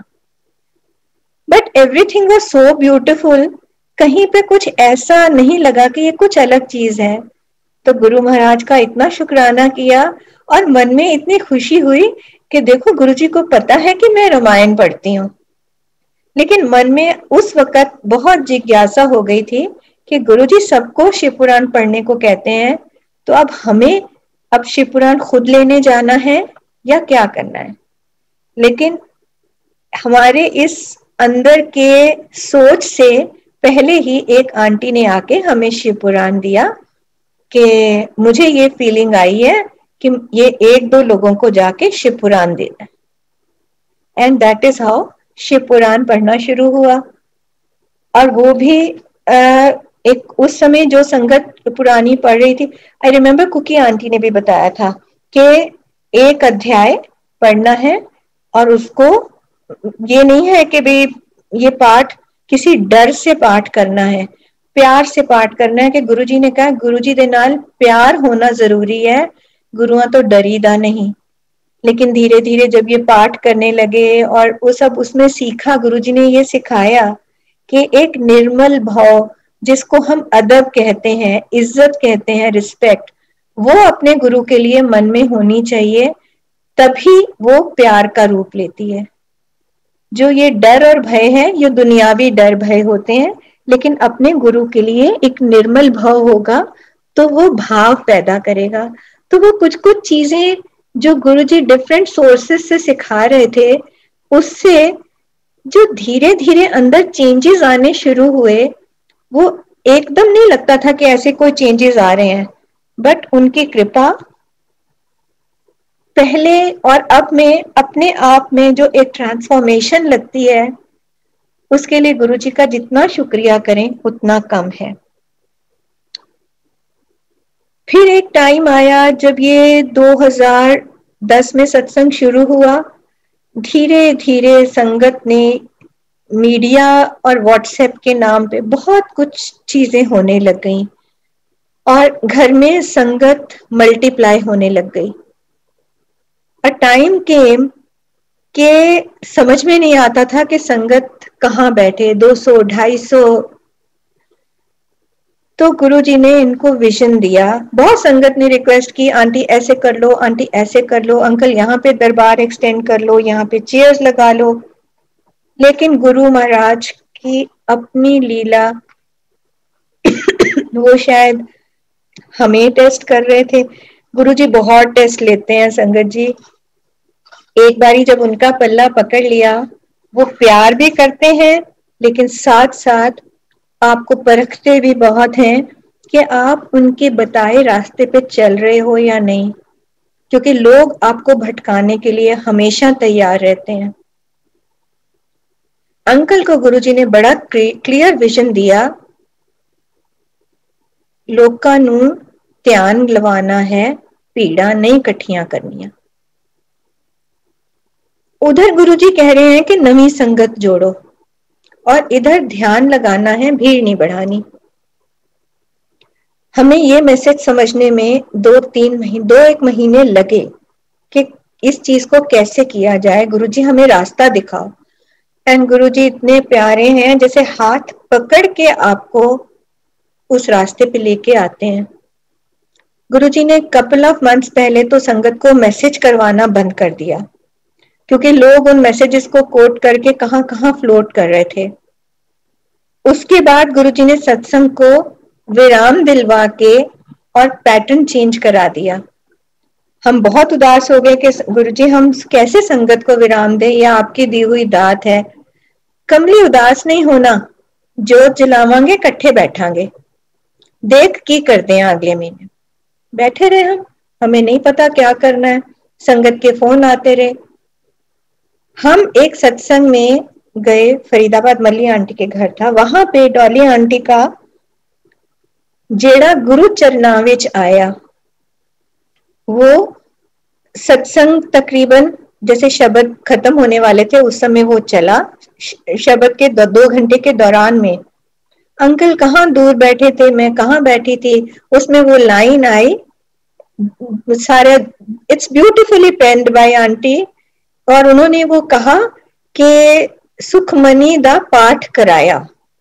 But everything was so beautiful, کہیں پہ کچھ ایسا نہیں لگا کہ یہ کچھ الگ چیز ہے. تو گرو مہاراج کا اتنا شکرانہ کیا, اور من میں اتنی خوشی ہوئی کہ دیکھو گروجی کو پتا ہے کہ میں رامائن پڑھتی ہوں. لیکن من میں اس وقت بہت جگیاسا ہو گئی تھی کہ گروجی سب کو شیو پران پڑھنے کو کہتے ہیں, تو اب ہمیں اب شیو پران خود لینے جانا ہے یا کیا کرنا ہے. لیکن ہمارے اس اندر کے سوچ سے پہلے ہی ایک آنٹی نے آ کے ہمیں شیو پران دیا, کہ مجھے یہ فیلنگ آئی ہے کہ یہ ایک دو لوگوں کو جا کے شیو پران دینا ہے. And that is how Shiv Puran پڑھنا شروع ہوا. اور وہ بھی ایک اس سمے جو سنگت پرانی پڑھ رہی تھی, آئی ریمبر کوکی آنٹی نے بھی بتایا تھا کہ ایک ادھیائے پڑھنا ہے, اور اس کو یہ نہیں ہے کہ بھی یہ پاٹھ کسی ڈر سے پاٹھ کرنا ہے, پیار سے پاٹھ کرنا ہے. کہ گرو جی نے کہا گرو جی دے نال پیار ہونا ضروری ہے, گروآں تو ڈری دا نہیں. لیکن دھیرے دھیرے جب یہ پاٹھ کرنے لگے اور وہ سب اس میں سیکھا, گرو جی نے یہ سکھایا کہ ایک نرمل بھاؤ, جس کو ہم ادب کہتے ہیں, عزت کہتے ہیں, رسپیکٹ, وہ اپنے گرو کے لیے من میں ہونی چاہیے, تبھی وہ پیار کا روپ لیتی ہے. جو یہ ڈر اور بھے ہے یہ دنیاوی ڈر بھے ہوتے ہیں, لیکن اپنے گرو کے لیے ایک نرمل بھاؤ ہوگا تو وہ بھاو پیدا کرے گا. تو وہ کچھ چیزیں جو گرو جی ڈفرینٹ سورسز سے سکھا رہے تھے, اس سے جو دھیرے دھیرے اندر چینجز آنے شروع ہوئے, وہ ایک دم نہیں لگتا تھا کہ ایسے کوئی چینجز آ رہے ہیں, بٹ ان کی کرپا پہلے اور اب میں اپنے آپ میں جو ایک ٹرانسفارمیشن لگتی ہے, اس کے لیے گرو جی کا جتنا شکریہ کریں اتنا کم ہے. پھر ایک ٹائم آیا جب یہ 2010 میں ستسنگ شروع ہوا. دھیرے دھیرے سنگت نے میڈیا اور واٹس ایپ کے نام پہ بہت کچھ چیزیں ہونے لگ گئیں اور گھر میں سنگت ملٹی پلائی ہونے لگ گئی. A time came کہ سمجھ میں نہیں آتا تھا کہ سنگت کہاں بیٹھے, 200 250. تو گرو جی نے ان کو ویژن دیا. بہت سنگت نے ریکویسٹ کی, آنٹی ایسے کر لو, آنٹی ایسے کر لو, انکل یہاں پہ دربار ایکسٹینڈ کر لو, یہاں پہ چیئرز لگا لو. لیکن گرو مہاراج کی اپنی لیلا, وہ شاید ہمیں ٹیسٹ کر رہے تھے. گرو جی بہت ٹیسٹ لیتے ہیں سنگت جی. ایک باری جب ان کا پلہ پکڑ لیا, وہ پیار بھی کرتے ہیں لیکن ساتھ ساتھ آپ کو پرکھتے بھی بہت ہیں کہ آپ ان کے بتائے راستے پہ چل رہے ہو یا نہیں, کیونکہ لوگ آپ کو بھٹکانے کے لیے ہمیشہ تیار رہتے ہیں. انکل کو گرو جی نے بڑا کلیئر ویژن دیا, لوکاں نوں دھیان لوانا ہے, پیڑا نہیں کٹھیاں کرنیاں. ادھر گرو جی کہہ رہے ہیں کہ نئی سنگت جوڑو, اور ادھر دھیان لگانا ہے, بھیڑ نہیں بڑھانی. ہمیں یہ میسج سمجھنے میں 2-1 مہینے لگے کہ اس چیز کو کیسے کیا جائے. گرو جی ہمیں راستہ دکھاؤ. اینڈ گرو جی اتنے پیارے ہیں, جیسے ہاتھ پکڑ کے آپ کو اس راستے پہ لے کے آتے ہیں. گرو جی نے کپل آف منتھس پہلے تو سنگت کو میسج کروانا بند کر دیا, کیونکہ لوگ ان میسجز کو کوٹ کر کے کہاں کہاں فلوٹ کر رہے تھے. اس کے بعد گرو جی نے ستسنگ کو ویرام دلوا کے اور پیٹرن چینج کرا دیا. ہم بہت اداس ہو گئے کہ گرو جی ہم کیسے سنگت کو ویرام دیں, یہ آپ کی دی ہوئی دات ہے. کملی اداس نہیں ہونا, جوت جلاواں گے کٹھے بیٹھاں گے, دیکھ کی کرتے ہیں اگلے مہینے. بیٹھے رہے ہمیں نہیں پتا کیا کرنا ہے, سنگت کے فون آتے رہے. ہم ایک ستسنگ میں گئے, فرید آباد ملی آنٹی کے گھر تھا, وہاں پہ ڈالی آنٹی کا جیڑا گرو چرنا وچ آیا. وہ ستسنگ تقریباً جیسے شبد ختم ہونے والے تھے اس سمے وہ چلا. شبد کے 2 گھنٹے کے دوران میں انکل کہاں دور بیٹھے تھے, میں کہاں بیٹھی تھی, اس میں وہ لائن آئی سارے, it's beautifully penned by aunty, اور انہوں نے وہ کہا کہ سکھ منی دا پاٹھ کرایا.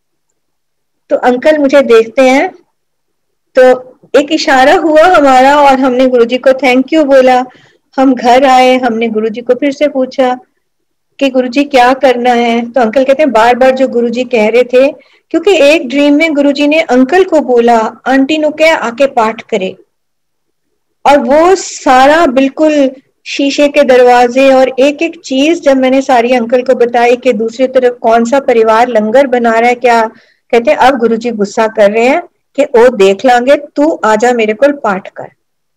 تو انکل مجھے دیکھتے ہیں, تو ایک اشارہ ہوا ہمارا اور ہم نے گرو جی کو تھینک یو بولا. ہم گھر آئے, ہم نے گرو جی کو پھر سے پوچھا کہ گرو جی کیا کرنا ہے, تو انکل کہتے ہیں بار بار جو گرو جی کہہ رہے تھے, کیونکہ ایک ڈریم میں گرو جی نے انکل کو بولا آنٹی نو کہ آ کے پاٹھ کرے, اور وہ سارا بالکل شیشے کے دروازے اور ایک ایک چیز جب میں نے ساری انکل کو بتائی کہ دوسری طرف کون سا پریوار لنگر بنا رہا ہے, کیا کہتے ہیں اب گرو جی غصہ کر رہے ہیں کہ او دیکھ لیں گے, تو آجا میرے کو پاٹھ کر.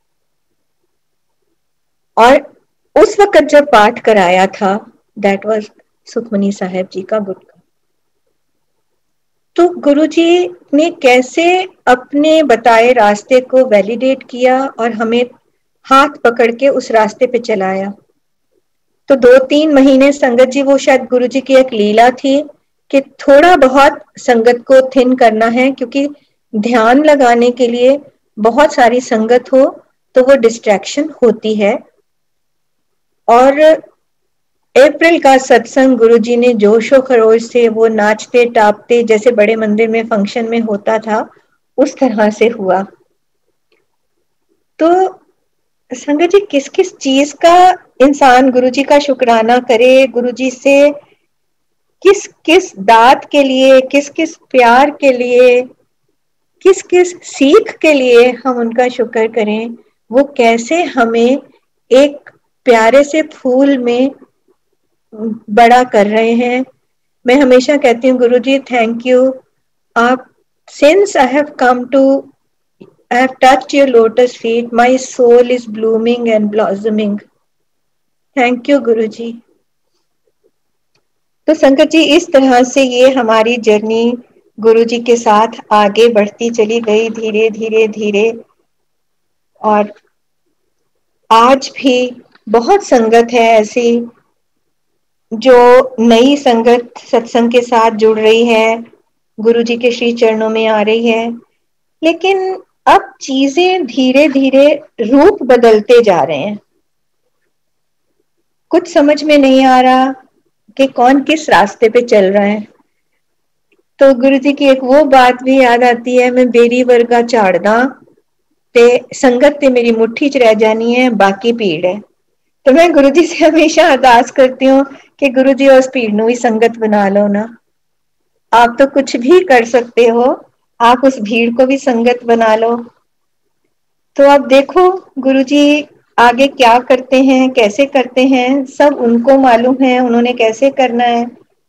اور اس وقت جب پاٹھ کرایا تھا, دیٹ واز سکھمنی صاحب جی کا گٹ کا. تو گرو جی نے کیسے اپنے بتائے راستے کو ویلیڈیٹ کیا اور ہمیں ہاتھ پکڑ کے اس راستے پہ چلایا. تو 2-3 مہینے سنگت جی, وہ شاید گرو جی کی ایک لیلا تھی کہ تھوڑا بہت سنگت کو تھن کرنا ہے, کیونکہ دھیان لگانے کے لیے بہت ساری سنگت ہو تو وہ ڈسٹریکشن ہوتی ہے. اور اپریل کا ستسنگ گرو جی نے جوش و خروش سے وہ ناچتے ٹاپتے جیسے بڑے مندر میں فنکشن میں ہوتا تھا اس طرح سے ہوا. تو سنگت جی کس کس چیز کا انسان گرو جی کا شکرانہ کرے, گرو جی سے کس کس دات کے لیے, کس کس پیار کے لیے, کس کس سیکھ کے لیے ہم ان کا شکر کریں, وہ کیسے ہمیں ایک پیارے سے پھول میں بڑا کر رہے ہیں. میں ہمیشہ کہتی ہوں گرو جی تھینک یو, آپ since I have come to, I have touched your lotus feet, my soul is blooming and blossoming. Thank you Guru ji. تو سنگت جی اس طرح سے یہ ہماری جرنی گرو جی کے ساتھ آگے بڑھتی چلی گئی دھیرے دھیرے دھیرے. اور آج بھی بہت سنگت ہے ایسی جو نئی سنگت ستسنگ کے ساتھ جڑ رہی ہے، گرو جی کے شری چرنوں میں آ رہی ہے، لیکن اب چیزیں دھیرے دھیرے روپ بدلتے جا رہے ہیں. کچھ سمجھ میں نہیں آ رہا کہ کون کس راستے پہ چل رہا ہے. تو گرو جی کی ایک وہ بات بھی یاد آتی ہے، میں بیری ورگا جھاڑ داں تے سنگت تے میری مٹھی چ رہ جانی ہے، باقی بھیڑ ہے. تو میں گرو جی سے ہمیشہ ارداس کرتی ہوں کہ گرو جی اس بھیڑ نو بھی سنگت بنا لو نا. آپ تو کچھ بھی کر سکتے ہو، آپ اس بھیڑ کو بھی سنگت بنا لو. تو اب دیکھو گرو جی آگے کیا کرتے ہیں، کیسے کرتے ہیں، سب ان کو معلوم ہے انہوں نے کیسے کرنا ہے.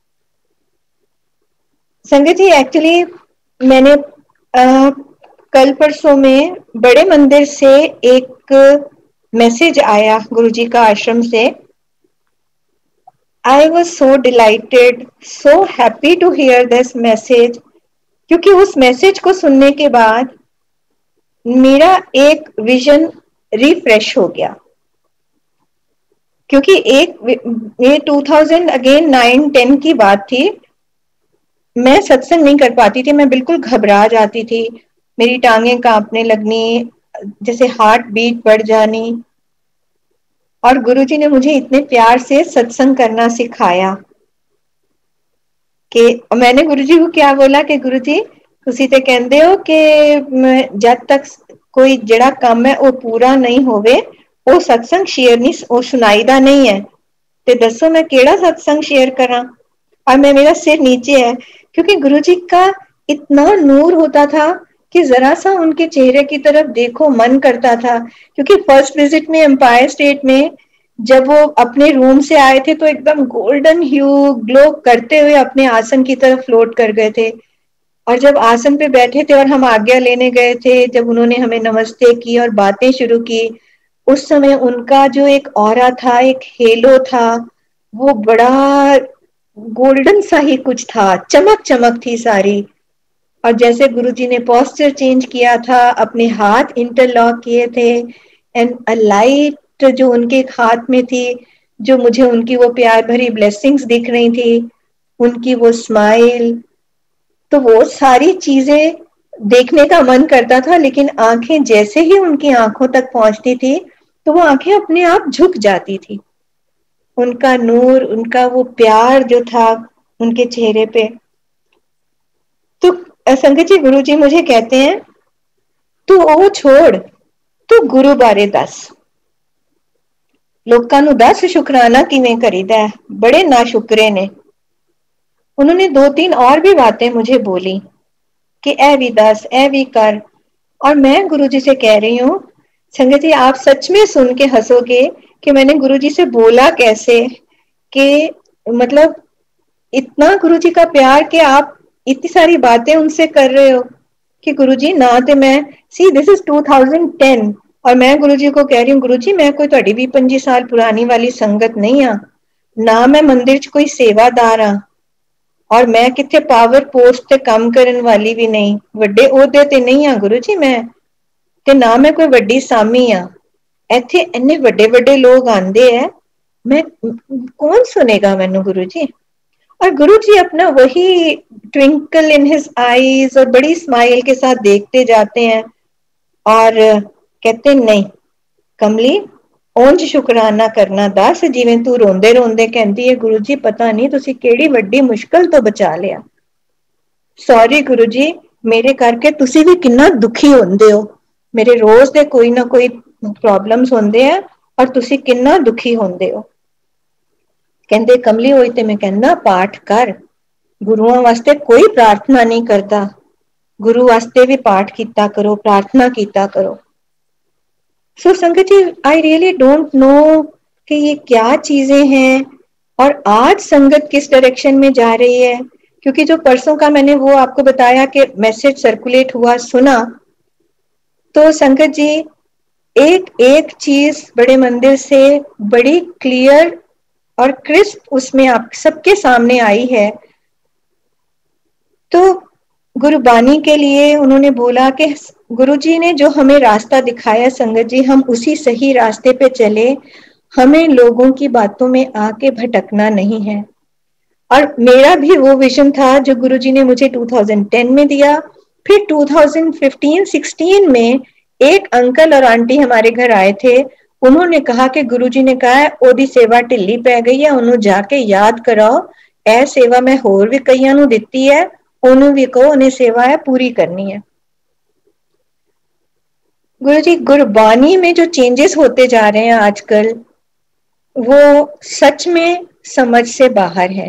سنگت جی ایکچولی میں نے کل پرسوں میں بڑے مندر سے ایک میسج آیا گرو جی کا آشرم سے. I was so delighted, so happy to hear this message کیونکہ اس میسج کو سننے کے بعد میرا ایک ویژن ریفریش ہو گیا. کیونکہ یہ 2009-10 کی بات تھی. میں ستسنگ نہیں کر پاتی تھی، میں بالکل گھبرا جاتی تھی، میری ٹانگیں کانپنے لگنی، جیسے ہارٹ بیٹ بڑھ جانی. اور گرو جی نے مجھے اتنے پیار سے ستسنگ کرنا سکھایا کہ میں نے گرو جی کو کیا بولا کہ گرو جی تسی تے کہندے ہو کہ جد تک کوئی جڑا کام ہے وہ پورا نہیں ہوئے وہ ستسنگ شیئر نہیں، وہ سنائی دا نہیں ہے. تے دسو میں کیڑا ستسنگ شیئر کراں. اور میرا سر نیچے ہے کیونکہ گرو جی کا اتنا نور ہوتا تھا کہ ذرا سا ان کے چہرے کی طرف دیکھو من کرتا تھا. کیونکہ فرسٹ وزٹ میں امپائر اسٹیٹ میں جب وہ اپنے روم سے آئے تھے تو ایک دم گولڈن ہیو گلو کرتے ہوئے اپنے آسن کی طرف فلوٹ کر گئے تھے. اور جب آسن پہ بیٹھے تھے اور ہم آگیا لینے گئے تھے، جب انہوں نے ہمیں نمستے کی اور باتیں شروع کی، اس سمے ان کا جو ایک اورا تھا، ایک ہیلو تھا، وہ بڑا گولڈن سا ہی کچھ تھا، چمک چمک تھی ساری. اور جیسے گرو جی نے پوسچر چینج کیا تھا، اپنے ہاتھ انٹر لاک کیے تھے، اینڈ لائٹ جو ان کے ہاتھ میں تھی، جو مجھے ان کی وہ پیار بھری بلیسنگز دکھ رہی تھی، ان کی وہ اسمائل، تو وہ ساری چیزیں دیکھنے کا من کرتا تھا. لیکن آنکھیں جیسے ہی ان کی آنکھوں تک پہنچتی تھی تو وہ آنکھیں اپنے آپ جھک جاتی تھی. ان کا نور، ان کا وہ پیار جو تھا ان کے چہرے پہ. تو سنگت جی گرو جی مجھے کہتے ہیں تو وہ چھوڑ، تو گرو بارے دس، لوکاں نو دس شکرانہ کیویں کریدا ہے، بڑے نا شکرے نے. انہوں نے 2-3 اور بھی باتیں مجھے بولی کہ اے بھی دس، اے بھی کر. اور میں گرو جی سے کہہ رہی ہوں سنگت جی آپ سچ میں سن کے ہنسو گے کہ میں نے گرو جی سے بولا کیسے کہ مطلب اتنا گرو جی کا پیار کہ آپ اتنی ساری باتیں ان سے کر رہے ہو کہ گرو جی نہ تے میں دس از 2010 اور میں گرو جی کو کہہ رہی ہوں گرو جی میں کوئی تہاڈی 20-25 سال پرانی والی سنگت نہیں ہاں، نہ میں مندر چ کوئی سیوا دار ہاں، اور میں کتنے پاور پوسٹ تے کام کرن والی بھی نہیں، وڈے عہدے تے نہیں ہاں گرو جی میں، تے نہ میں کوئی وڈی سامی ہاں. ایتھے اتنے وڈے وڈے لوگ آندے ہیں، میں کون سنے گا مینوں گرو جی. اور گرو جی اپنا وہی ٹوینکل ان ہز آئیز اور بڑی اسمائل کے ساتھ دیکھتے جاتے ہیں اور کہتے نہیں کملی اونج شکرانہ کرنا دس جویں تو روندے روندے کہندی ہے گرو جی پتہ نہیں تسی کیڑی وڈی مشکل تو بچا لیا. سوری گرو جی میرے کر کے تسی بھی کنا دکھی ہوندے ہو، میرے روز دے کوئی نہ کوئی پرابلمز ہوندے ہیں اور تسی کنا دکھی ہوندے ہو. کہندے کملی ہوئی تے میں کہنا پاٹھ کر، گروؤں واسطے کوئی پرارتھنا نہیں کرتا، گرو واسطے بھی پاٹھ کیتا کرو، پرارتھنا کیتا کرو. سو سنگت جی آئی ریئلی ڈونٹ نو کہ یہ کیا چیزیں ہیں اور آج سنگت کس ڈائریکشن میں جا رہی ہے. کیونکہ جو پرسوں کا میں نے وہ آپ کو بتایا کہ میسج سرکولیٹ ہوا سنا، تو سنگت جی ایک ایک چیز بڑے مندر سے بڑی کلیئر اور کرسپ اس میں آپ سب کے سامنے آئی ہے. تو गुरबानी के लिए उन्होंने बोला कि गुरुजी ने जो हमें रास्ता दिखाया संगत जी, हम उसी सही रास्ते पे चले, हमें लोगों की बातों में आके भटकना नहीं है। और मेरा भी वो विजन था जो गुरुजी ने मुझे 2010 में दिया। फिर 2015-16 में एक अंकल और आंटी हमारे घर आए थे, उन्होंने कहा कि गुरुजी ने कहा है ओदी सेवा ढिल्ली पै गई है, उन्होंने जाके याद कराओ, ए सेवा मैं होर भी कईयां नूं दित्ती है, उन्होंने भी कहो उन्हें सेवा है पूरी करनी है। गुरुजी गुरबानी में जो चेंजेस होते जा रहे हैं आजकल, वो सच में समझ से बाहर है।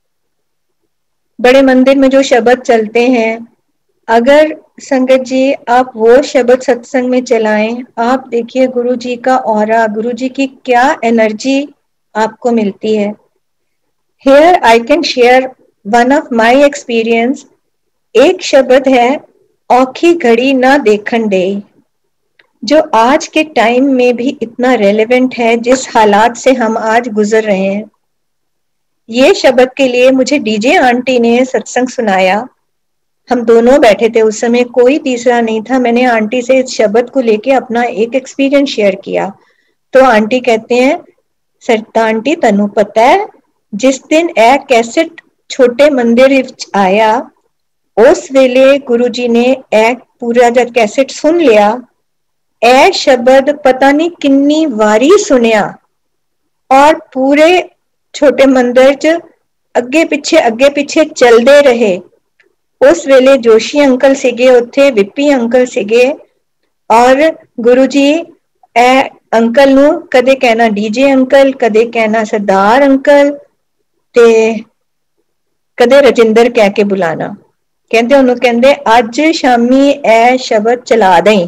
बड़े मंदिर में जो शब्द चलते हैं, अगर संगत जी आप वो शब्द सत्संग में चलाएं, आप देखिए गुरु जी का ऑरा, गुरु जी की क्या एनर्जी आपको मिलती है। Here I can share one of my experience। एक शब्द है औखी घड़ी ना देखन दे, जो आज के टाइम में भी इतना रेलेवेंट है जिस हालात से हम आज गुजर रहे हैं। ये शब्द के लिए मुझे डीजे आंटी ने सत्संग सुनाया, हम दोनों बैठे थे उस समय, कोई तीसरा नहीं था। मैंने आंटी से इस शब्द को लेके अपना एक एक्सपीरियंस शेयर किया, तो आंटी कहते हैं सरिता आंटी तनु पता है जिस दिन ए कैसेट छोटे मंदिर विच आया, उस वेले गुरुजी ने ए पूरा जब कैसेट सुन लिया, ए शब्द पता नहीं किन्नी वारी सुनिया, और पूरे छोटे मंदिर च अगे पिछे चलते रहे। उस वेले जोशी अंकल सिगे उत्थे, विपी अंकल सिगे, और गुरुजी ए अंकल नू कदे कहना डीजे अंकल, कदे कहना सरदार अंकल, ते कदे रजिंदर कह के बुलाना। कहते उन्होंने कहते अज शामी ए शब्द चला दें।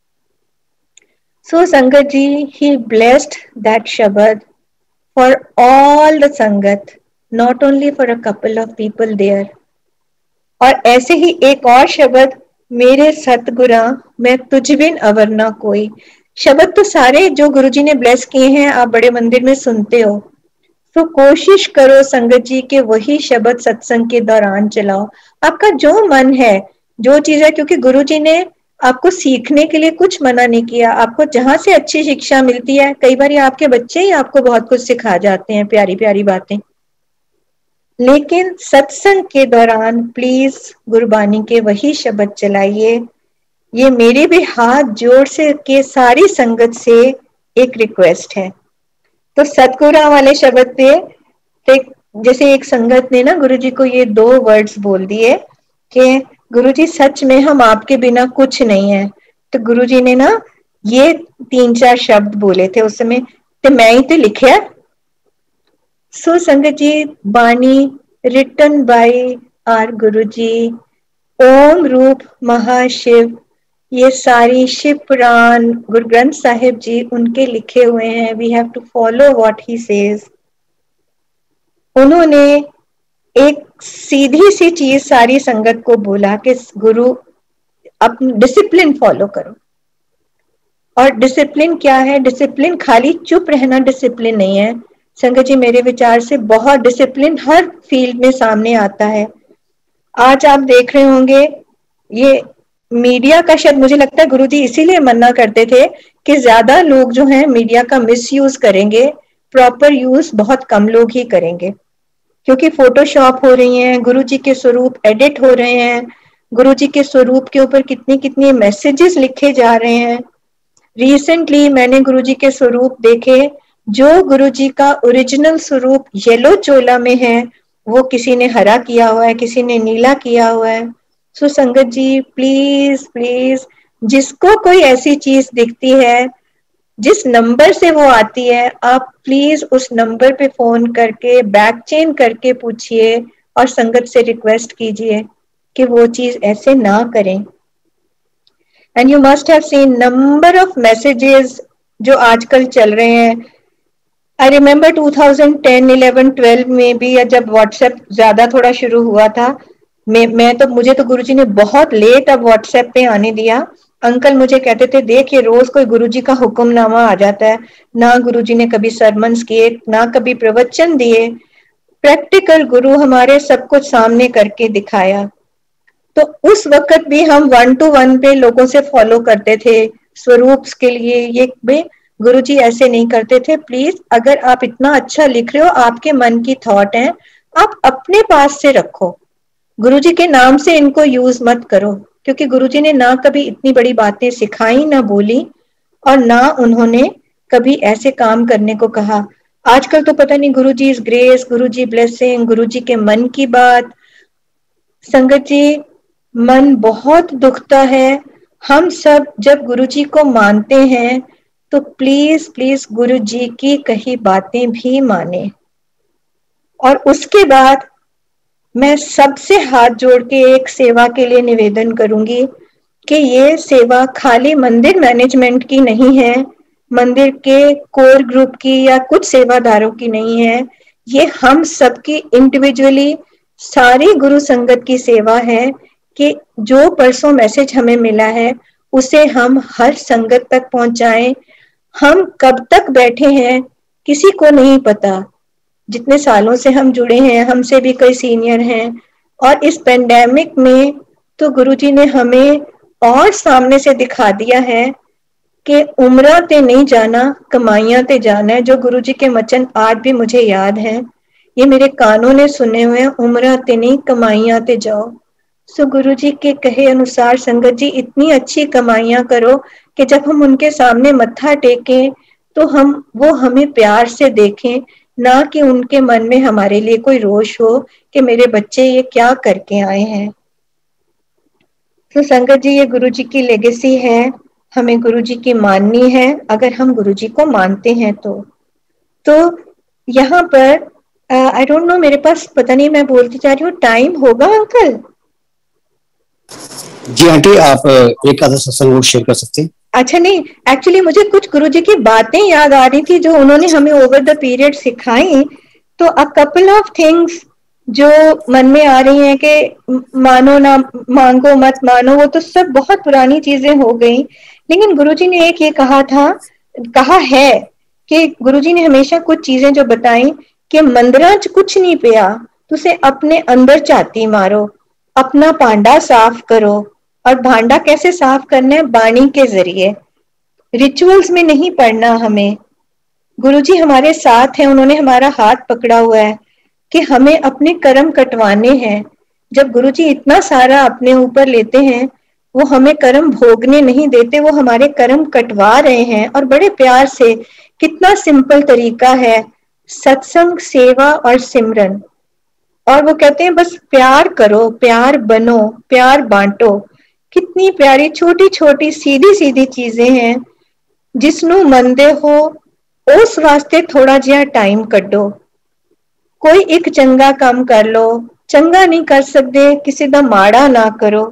So संगत जी, he blessed that शब्द for all the संगत, not only for a couple of people there। और ऐसे ही एक और शब्द, मेरे सतगुरा मैं तुझ बिन अवर ना कोई। शब्द तो सारे जो गुरुजी ने ब्लेस किए हैं आप बड़े मंदिर में सुनते हो, तो कोशिश करो संगत जी के वही शब्द सत्संग के दौरान चलाओ। आपका जो मन है, जो चीज है, क्योंकि गुरुजी ने आपको सीखने के लिए कुछ मना नहीं किया, आपको जहां से अच्छी शिक्षा मिलती है, कई बार आपके बच्चे ही आपको बहुत कुछ सिखा जाते हैं, प्यारी प्यारी बातें, लेकिन सत्संग के दौरान प्लीज गुरबानी के वही शब्द चलाइए। ये मेरे भी हाथ जोड़ से के सारी संगत से एक रिक्वेस्ट है। तो सतगुरा वाले शब्द पे जैसे एक संगत ने ना गुरुजी को ये 2 वर्ड्स बोल दिए कि गुरुजी सच में हम आपके बिना कुछ नहीं है, तो गुरुजी ने ना ये 3-4 शब्द बोले थे उस समय, तो मैं ही तो लिखा। सो संगत जी, Bani written by our Guruji, ओम रूप महाशिव, ये सारी शिव पुराण गुरु ग्रंथ साहिब जी उनके लिखे हुए हैं। We have to follow what he says. उन्होंने एक सीधी सी चीज सारी संगत को बोला कि गुरु अपनी डिसिप्लिन फॉलो करो। और डिसिप्लिन क्या है? डिसिप्लिन खाली चुप रहना डिसिप्लिन नहीं है संगत जी, मेरे विचार से बहुत डिसिप्लिन हर फील्ड में सामने आता है। आज आप देख रहे होंगे ये मीडिया का, शायद मुझे लगता है गुरुजी इसीलिए मना करते थे कि ज्यादा लोग जो हैं मीडिया का मिसयूज करेंगे, प्रॉपर यूज बहुत कम लोग ही करेंगे, क्योंकि फोटोशॉप हो रही हैं, गुरुजी के स्वरूप एडिट हो रहे हैं, गुरुजी के स्वरूप के ऊपर कितनी कितनी मैसेजेस लिखे जा रहे हैं। रिसेंटली मैंने गुरुजी के स्वरूप देखे, जो गुरुजी का ओरिजिनल स्वरूप येलो चोला में है, वो किसी ने हरा किया हुआ है, किसी ने नीला किया हुआ है। सो संगत जी प्लीज प्लीज, जिसको कोई ऐसी चीज दिखती है, जिस नंबर से वो आती है, आप प्लीज उस नंबर पे फोन करके बैक चेन करके पूछिए और संगत से रिक्वेस्ट कीजिए कि वो चीज ऐसे ना करें। And you must have seen number of messages जो आजकल चल रहे हैं। आई रिमेम्बर 2010, 11, 12 में भी, या जब व्हाट्सएप ज्यादा थोड़ा शुरू हुआ था, मुझे तो गुरुजी ने बहुत लेट अब व्हाट्सएप पे आने दिया। अंकल मुझे कहते थे देख ये रोज कोई गुरुजी का हुक्मनामा आ जाता है, ना गुरुजी ने कभी सरमन्स किए, ना कभी प्रवचन दिए। प्रैक्टिकल गुरु हमारे सब कुछ सामने करके दिखाया। تو اس وقت بھی ہم 1-to-1 پہ لوگوں سے فالو کرتے تھے سوروپس کے لیے. یہ بے گرو جی ایسے نہیں کرتے تھے. پلیز اگر آپ اتنا اچھا لکھ رہے ہو, آپ کے من کی تھاٹ ہے, آپ اپنے پاس سے رکھو, گرو جی کے نام سے ان کو یوز مت کرو. کیونکہ گرو جی نے نہ کبھی اتنی بڑی باتیں سکھائی, نہ بولی, اور نہ انہوں نے کبھی ایسے کام کرنے کو کہا. آج کل تو پتہ نہیں گرو جی از گریس, گرو جی بلیسنگ, گرو جی کے من کی بات. سنگت جی, من بہت دکھتا ہے. ہم سب جب گرو جی کو مانتے ہیں تو پلیز پلیز گرو جی کی کہی باتیں بھی مانیں. اور اس کے بعد میں سب سے ہاتھ جوڑ کے ایک سیوا کے لیے نویدن کروں گی کہ یہ سیوا خالی مندر مینجمنٹ کی نہیں ہے, مندر کے کور گروپ کی یا کچھ سیوا داروں کی نہیں ہے. یہ ہم سب کی انڈیویجولی ساری گرو سنگت کی سیوا ہے کہ جو پرسوں میسج ہمیں ملا ہے اسے ہم ہر سنگت تک پہنچائیں. ہم کب تک بیٹھے ہیں کسی کو نہیں پتا. جتنے سالوں سے ہم جڑے ہیں, ہم سے بھی کئی سینئر ہیں, اور اس پینڈیمک میں تو گرو جی نے ہمیں اور سامنے سے دکھا دیا ہے کہ عمرہ تے نہیں جانا, کمائیاں تے جانا ہے. جو گرو جی کے وچن آج بھی مجھے یاد ہیں, یہ میرے کانوں نے سنے ہوئے ہیں, عمرہ تے نہیں کمائیاں تے جاؤ. سو گرو جی کے کہے انوسار سنگت جی اتنی اچھی کمائیاں کرو کہ جب ہم ان کے سامنے متھا ٹیکیں تو وہ ہمیں پیار سے دیکھیں, نہ کہ ان کے من میں ہمارے لیے کوئی روش ہو کہ میرے بچے یہ کیا کر کے آئے ہیں. تو سنگت جی یہ گرو جی کی لیگیسی ہے, ہمیں گرو جی کی ماننی ہے اگر ہم گرو جی کو مانتے ہیں تو یہاں پر آئی ڈونٹ نو, میرے پاس پتہ نہیں, میں بولتی جا رہی ہوں, ٹائم ہوگا انکل؟ جی آنٹی, آپ ایک آدھا ستسنگ شیئر کر سکتے ہیں. اچھا نہیں, ایکچولی مجھے کچھ گرو جی کی باتیں یاد آ رہی تھی جو انہوں نے ہمیں اوور دا پیریڈ سکھائی. تو a couple of things جو من میں آ رہی ہیں کہ مانو نہ مانگو مت مانو, وہ تو سب بہت پرانی چیزیں ہو گئیں. لیکن گرو جی نے ایک یہ کہا ہے کہ گرو جی نے ہمیشہ کچھ چیزیں جو بتائیں کہ مندراں چ کچھ نہیں پیا, تسے اپنے اندر چاتی مارو, اپنا پانڈا صاف کرو. اور بھانڈا کیسے صاف کرنا ہے؟ بانی کے ذریعے. ریچولز میں نہیں پڑھنا ہمیں. گرو جی ہمارے ساتھ ہیں, انہوں نے ہمارا ہاتھ پکڑا ہوا ہے کہ ہمیں اپنے کرم کٹوانے ہیں. جب گرو جی اتنا سارا اپنے اوپر لیتے ہیں, وہ ہمیں کرم بھوگنے نہیں دیتے, وہ ہمارے کرم کٹوا رہے ہیں, اور بڑے پیار سے. کتنا سمپل طریقہ ہے, ستسنگ, سیوا اور سمرن. اور وہ کہتے ہیں بس پیار کرو, پیار بنو, پیار بانٹو. کتنی پیاری چھوٹی چھوٹی سیدھی سیدھی چیزیں ہیں. جس نوں مندے ہو اس واسطے تھوڑا جہا ٹائم کڈو. کوئی ایک چنگا کام کر لو, چنگا نہیں کر سکتے کسی دا ماڑا نہ کرو.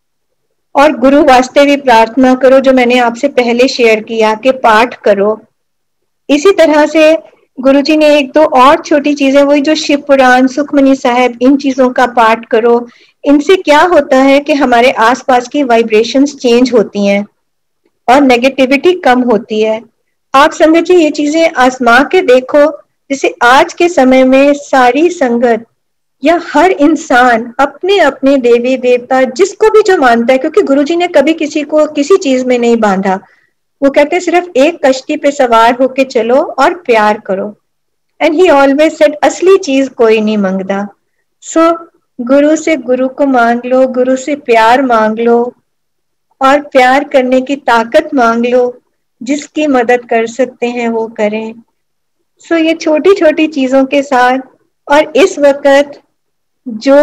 اور گرو واسطے بھی پرارتھنا کرو, جو میں نے آپ سے پہلے شیئر کیا کہ پاٹھ کرو. اسی طرح سے گرو جی نے ایک دو اور چھوٹی چیزیں, وہی جو شیو پران, سکھمنی صاحب, ان چیزوں کا پاٹھ کرو. ان سے کیا ہوتا ہے کہ ہمارے آس پاس کی وائبریشنز چینج ہوتی ہیں اور نیگیٹیوٹی کم ہوتی ہے. آپ سنگت جی یہ چیزیں آزما کے دیکھو. جیسے آج کے سمے میں ساری سنگت یا ہر انسان اپنے اپنے دیوی دیوتا جس کو بھی جو مانتا ہے, کیونکہ گرو جی نے کبھی کسی کو کسی چیز میں نہیں باندھا. وہ کہتے صرف ایک کشتی پہ سوار ہو کے چلو اور پیار کرو. اینڈ ہی آلویز سیڈ اصلی چیز کوئی نہیں منگتا. سو گرو سے گرو کو مانگ لو, گرو سے پیار مانگ لو, اور پیار کرنے کی طاقت مانگ لو. جس کی مدد کر سکتے ہیں وہ کریں. سو یہ چھوٹی چھوٹی چیزوں کے ساتھ, اور اس وقت جو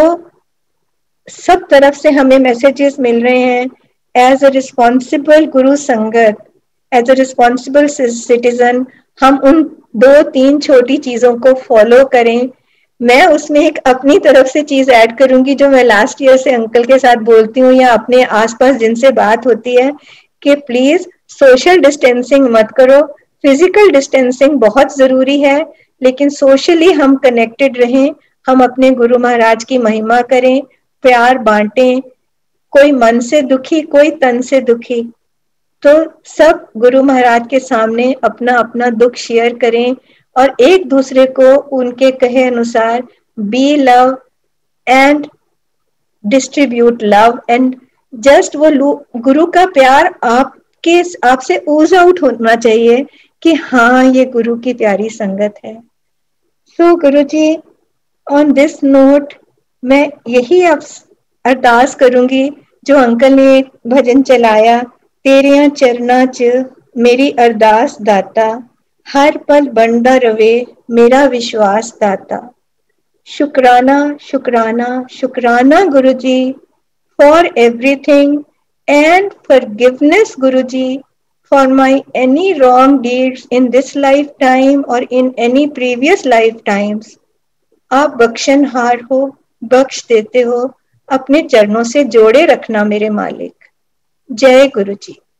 سب طرف سے ہمیں میسیجز مل رہے ہیں, ایز اے ریسپانسبل گرو سنگت, ایز اے ریسپانسبل سٹیزن, ہم ان 2-3 چھوٹی چیزوں کو فالو کریں. میں اس میں ایک اپنی طرف سے چیز ایڈ کروں گی جو میں لاسٹ ایئر سے انکل کے ساتھ بولتی ہوں یا اپنے آس پاس جن سے بات ہوتی ہے, کہ پلیز سوشل ڈسٹینسنگ مت کرو. فزیکل ڈسٹینسنگ بہت ضروری ہے, لیکن سوشلی ہم کنیکٹڈ رہیں. ہم اپنے گرو مہاراج کی مہما کریں, پیار بانٹیں. کوئی من سے دکھی, کوئی تن سے دکھی, تو سب گرو مہاراج کے سامنے اپنا اپنا دکھ شیئر کریں, اور ایک دوسرے کو ان کے کہے انوسار be love and distribute love and just وہ گرو کا پیار آپ سے اوز آؤٹ ہونا چاہیے کہ ہاں یہ گرو کی پیاری سنگت ہے. سو گرو جی آن دس نوٹ میں یہی ارداس کروں گی جو انکل نے بھجن چلایا, تیریاں چرنا چ میری ارداس داتا, ہر پل بندا روے میرا وشواس داتا. شکرانہ شکرانہ شکرانہ Guru ji for everything and forgiveness Guru ji for my any wrong deeds in this lifetime or in any previous lifetimes. آپ بخشن ہار ہو, بخش دیتے ہو, اپنے چرنوں سے جوڑے رکھنا میرے مالک. جے گرو جی.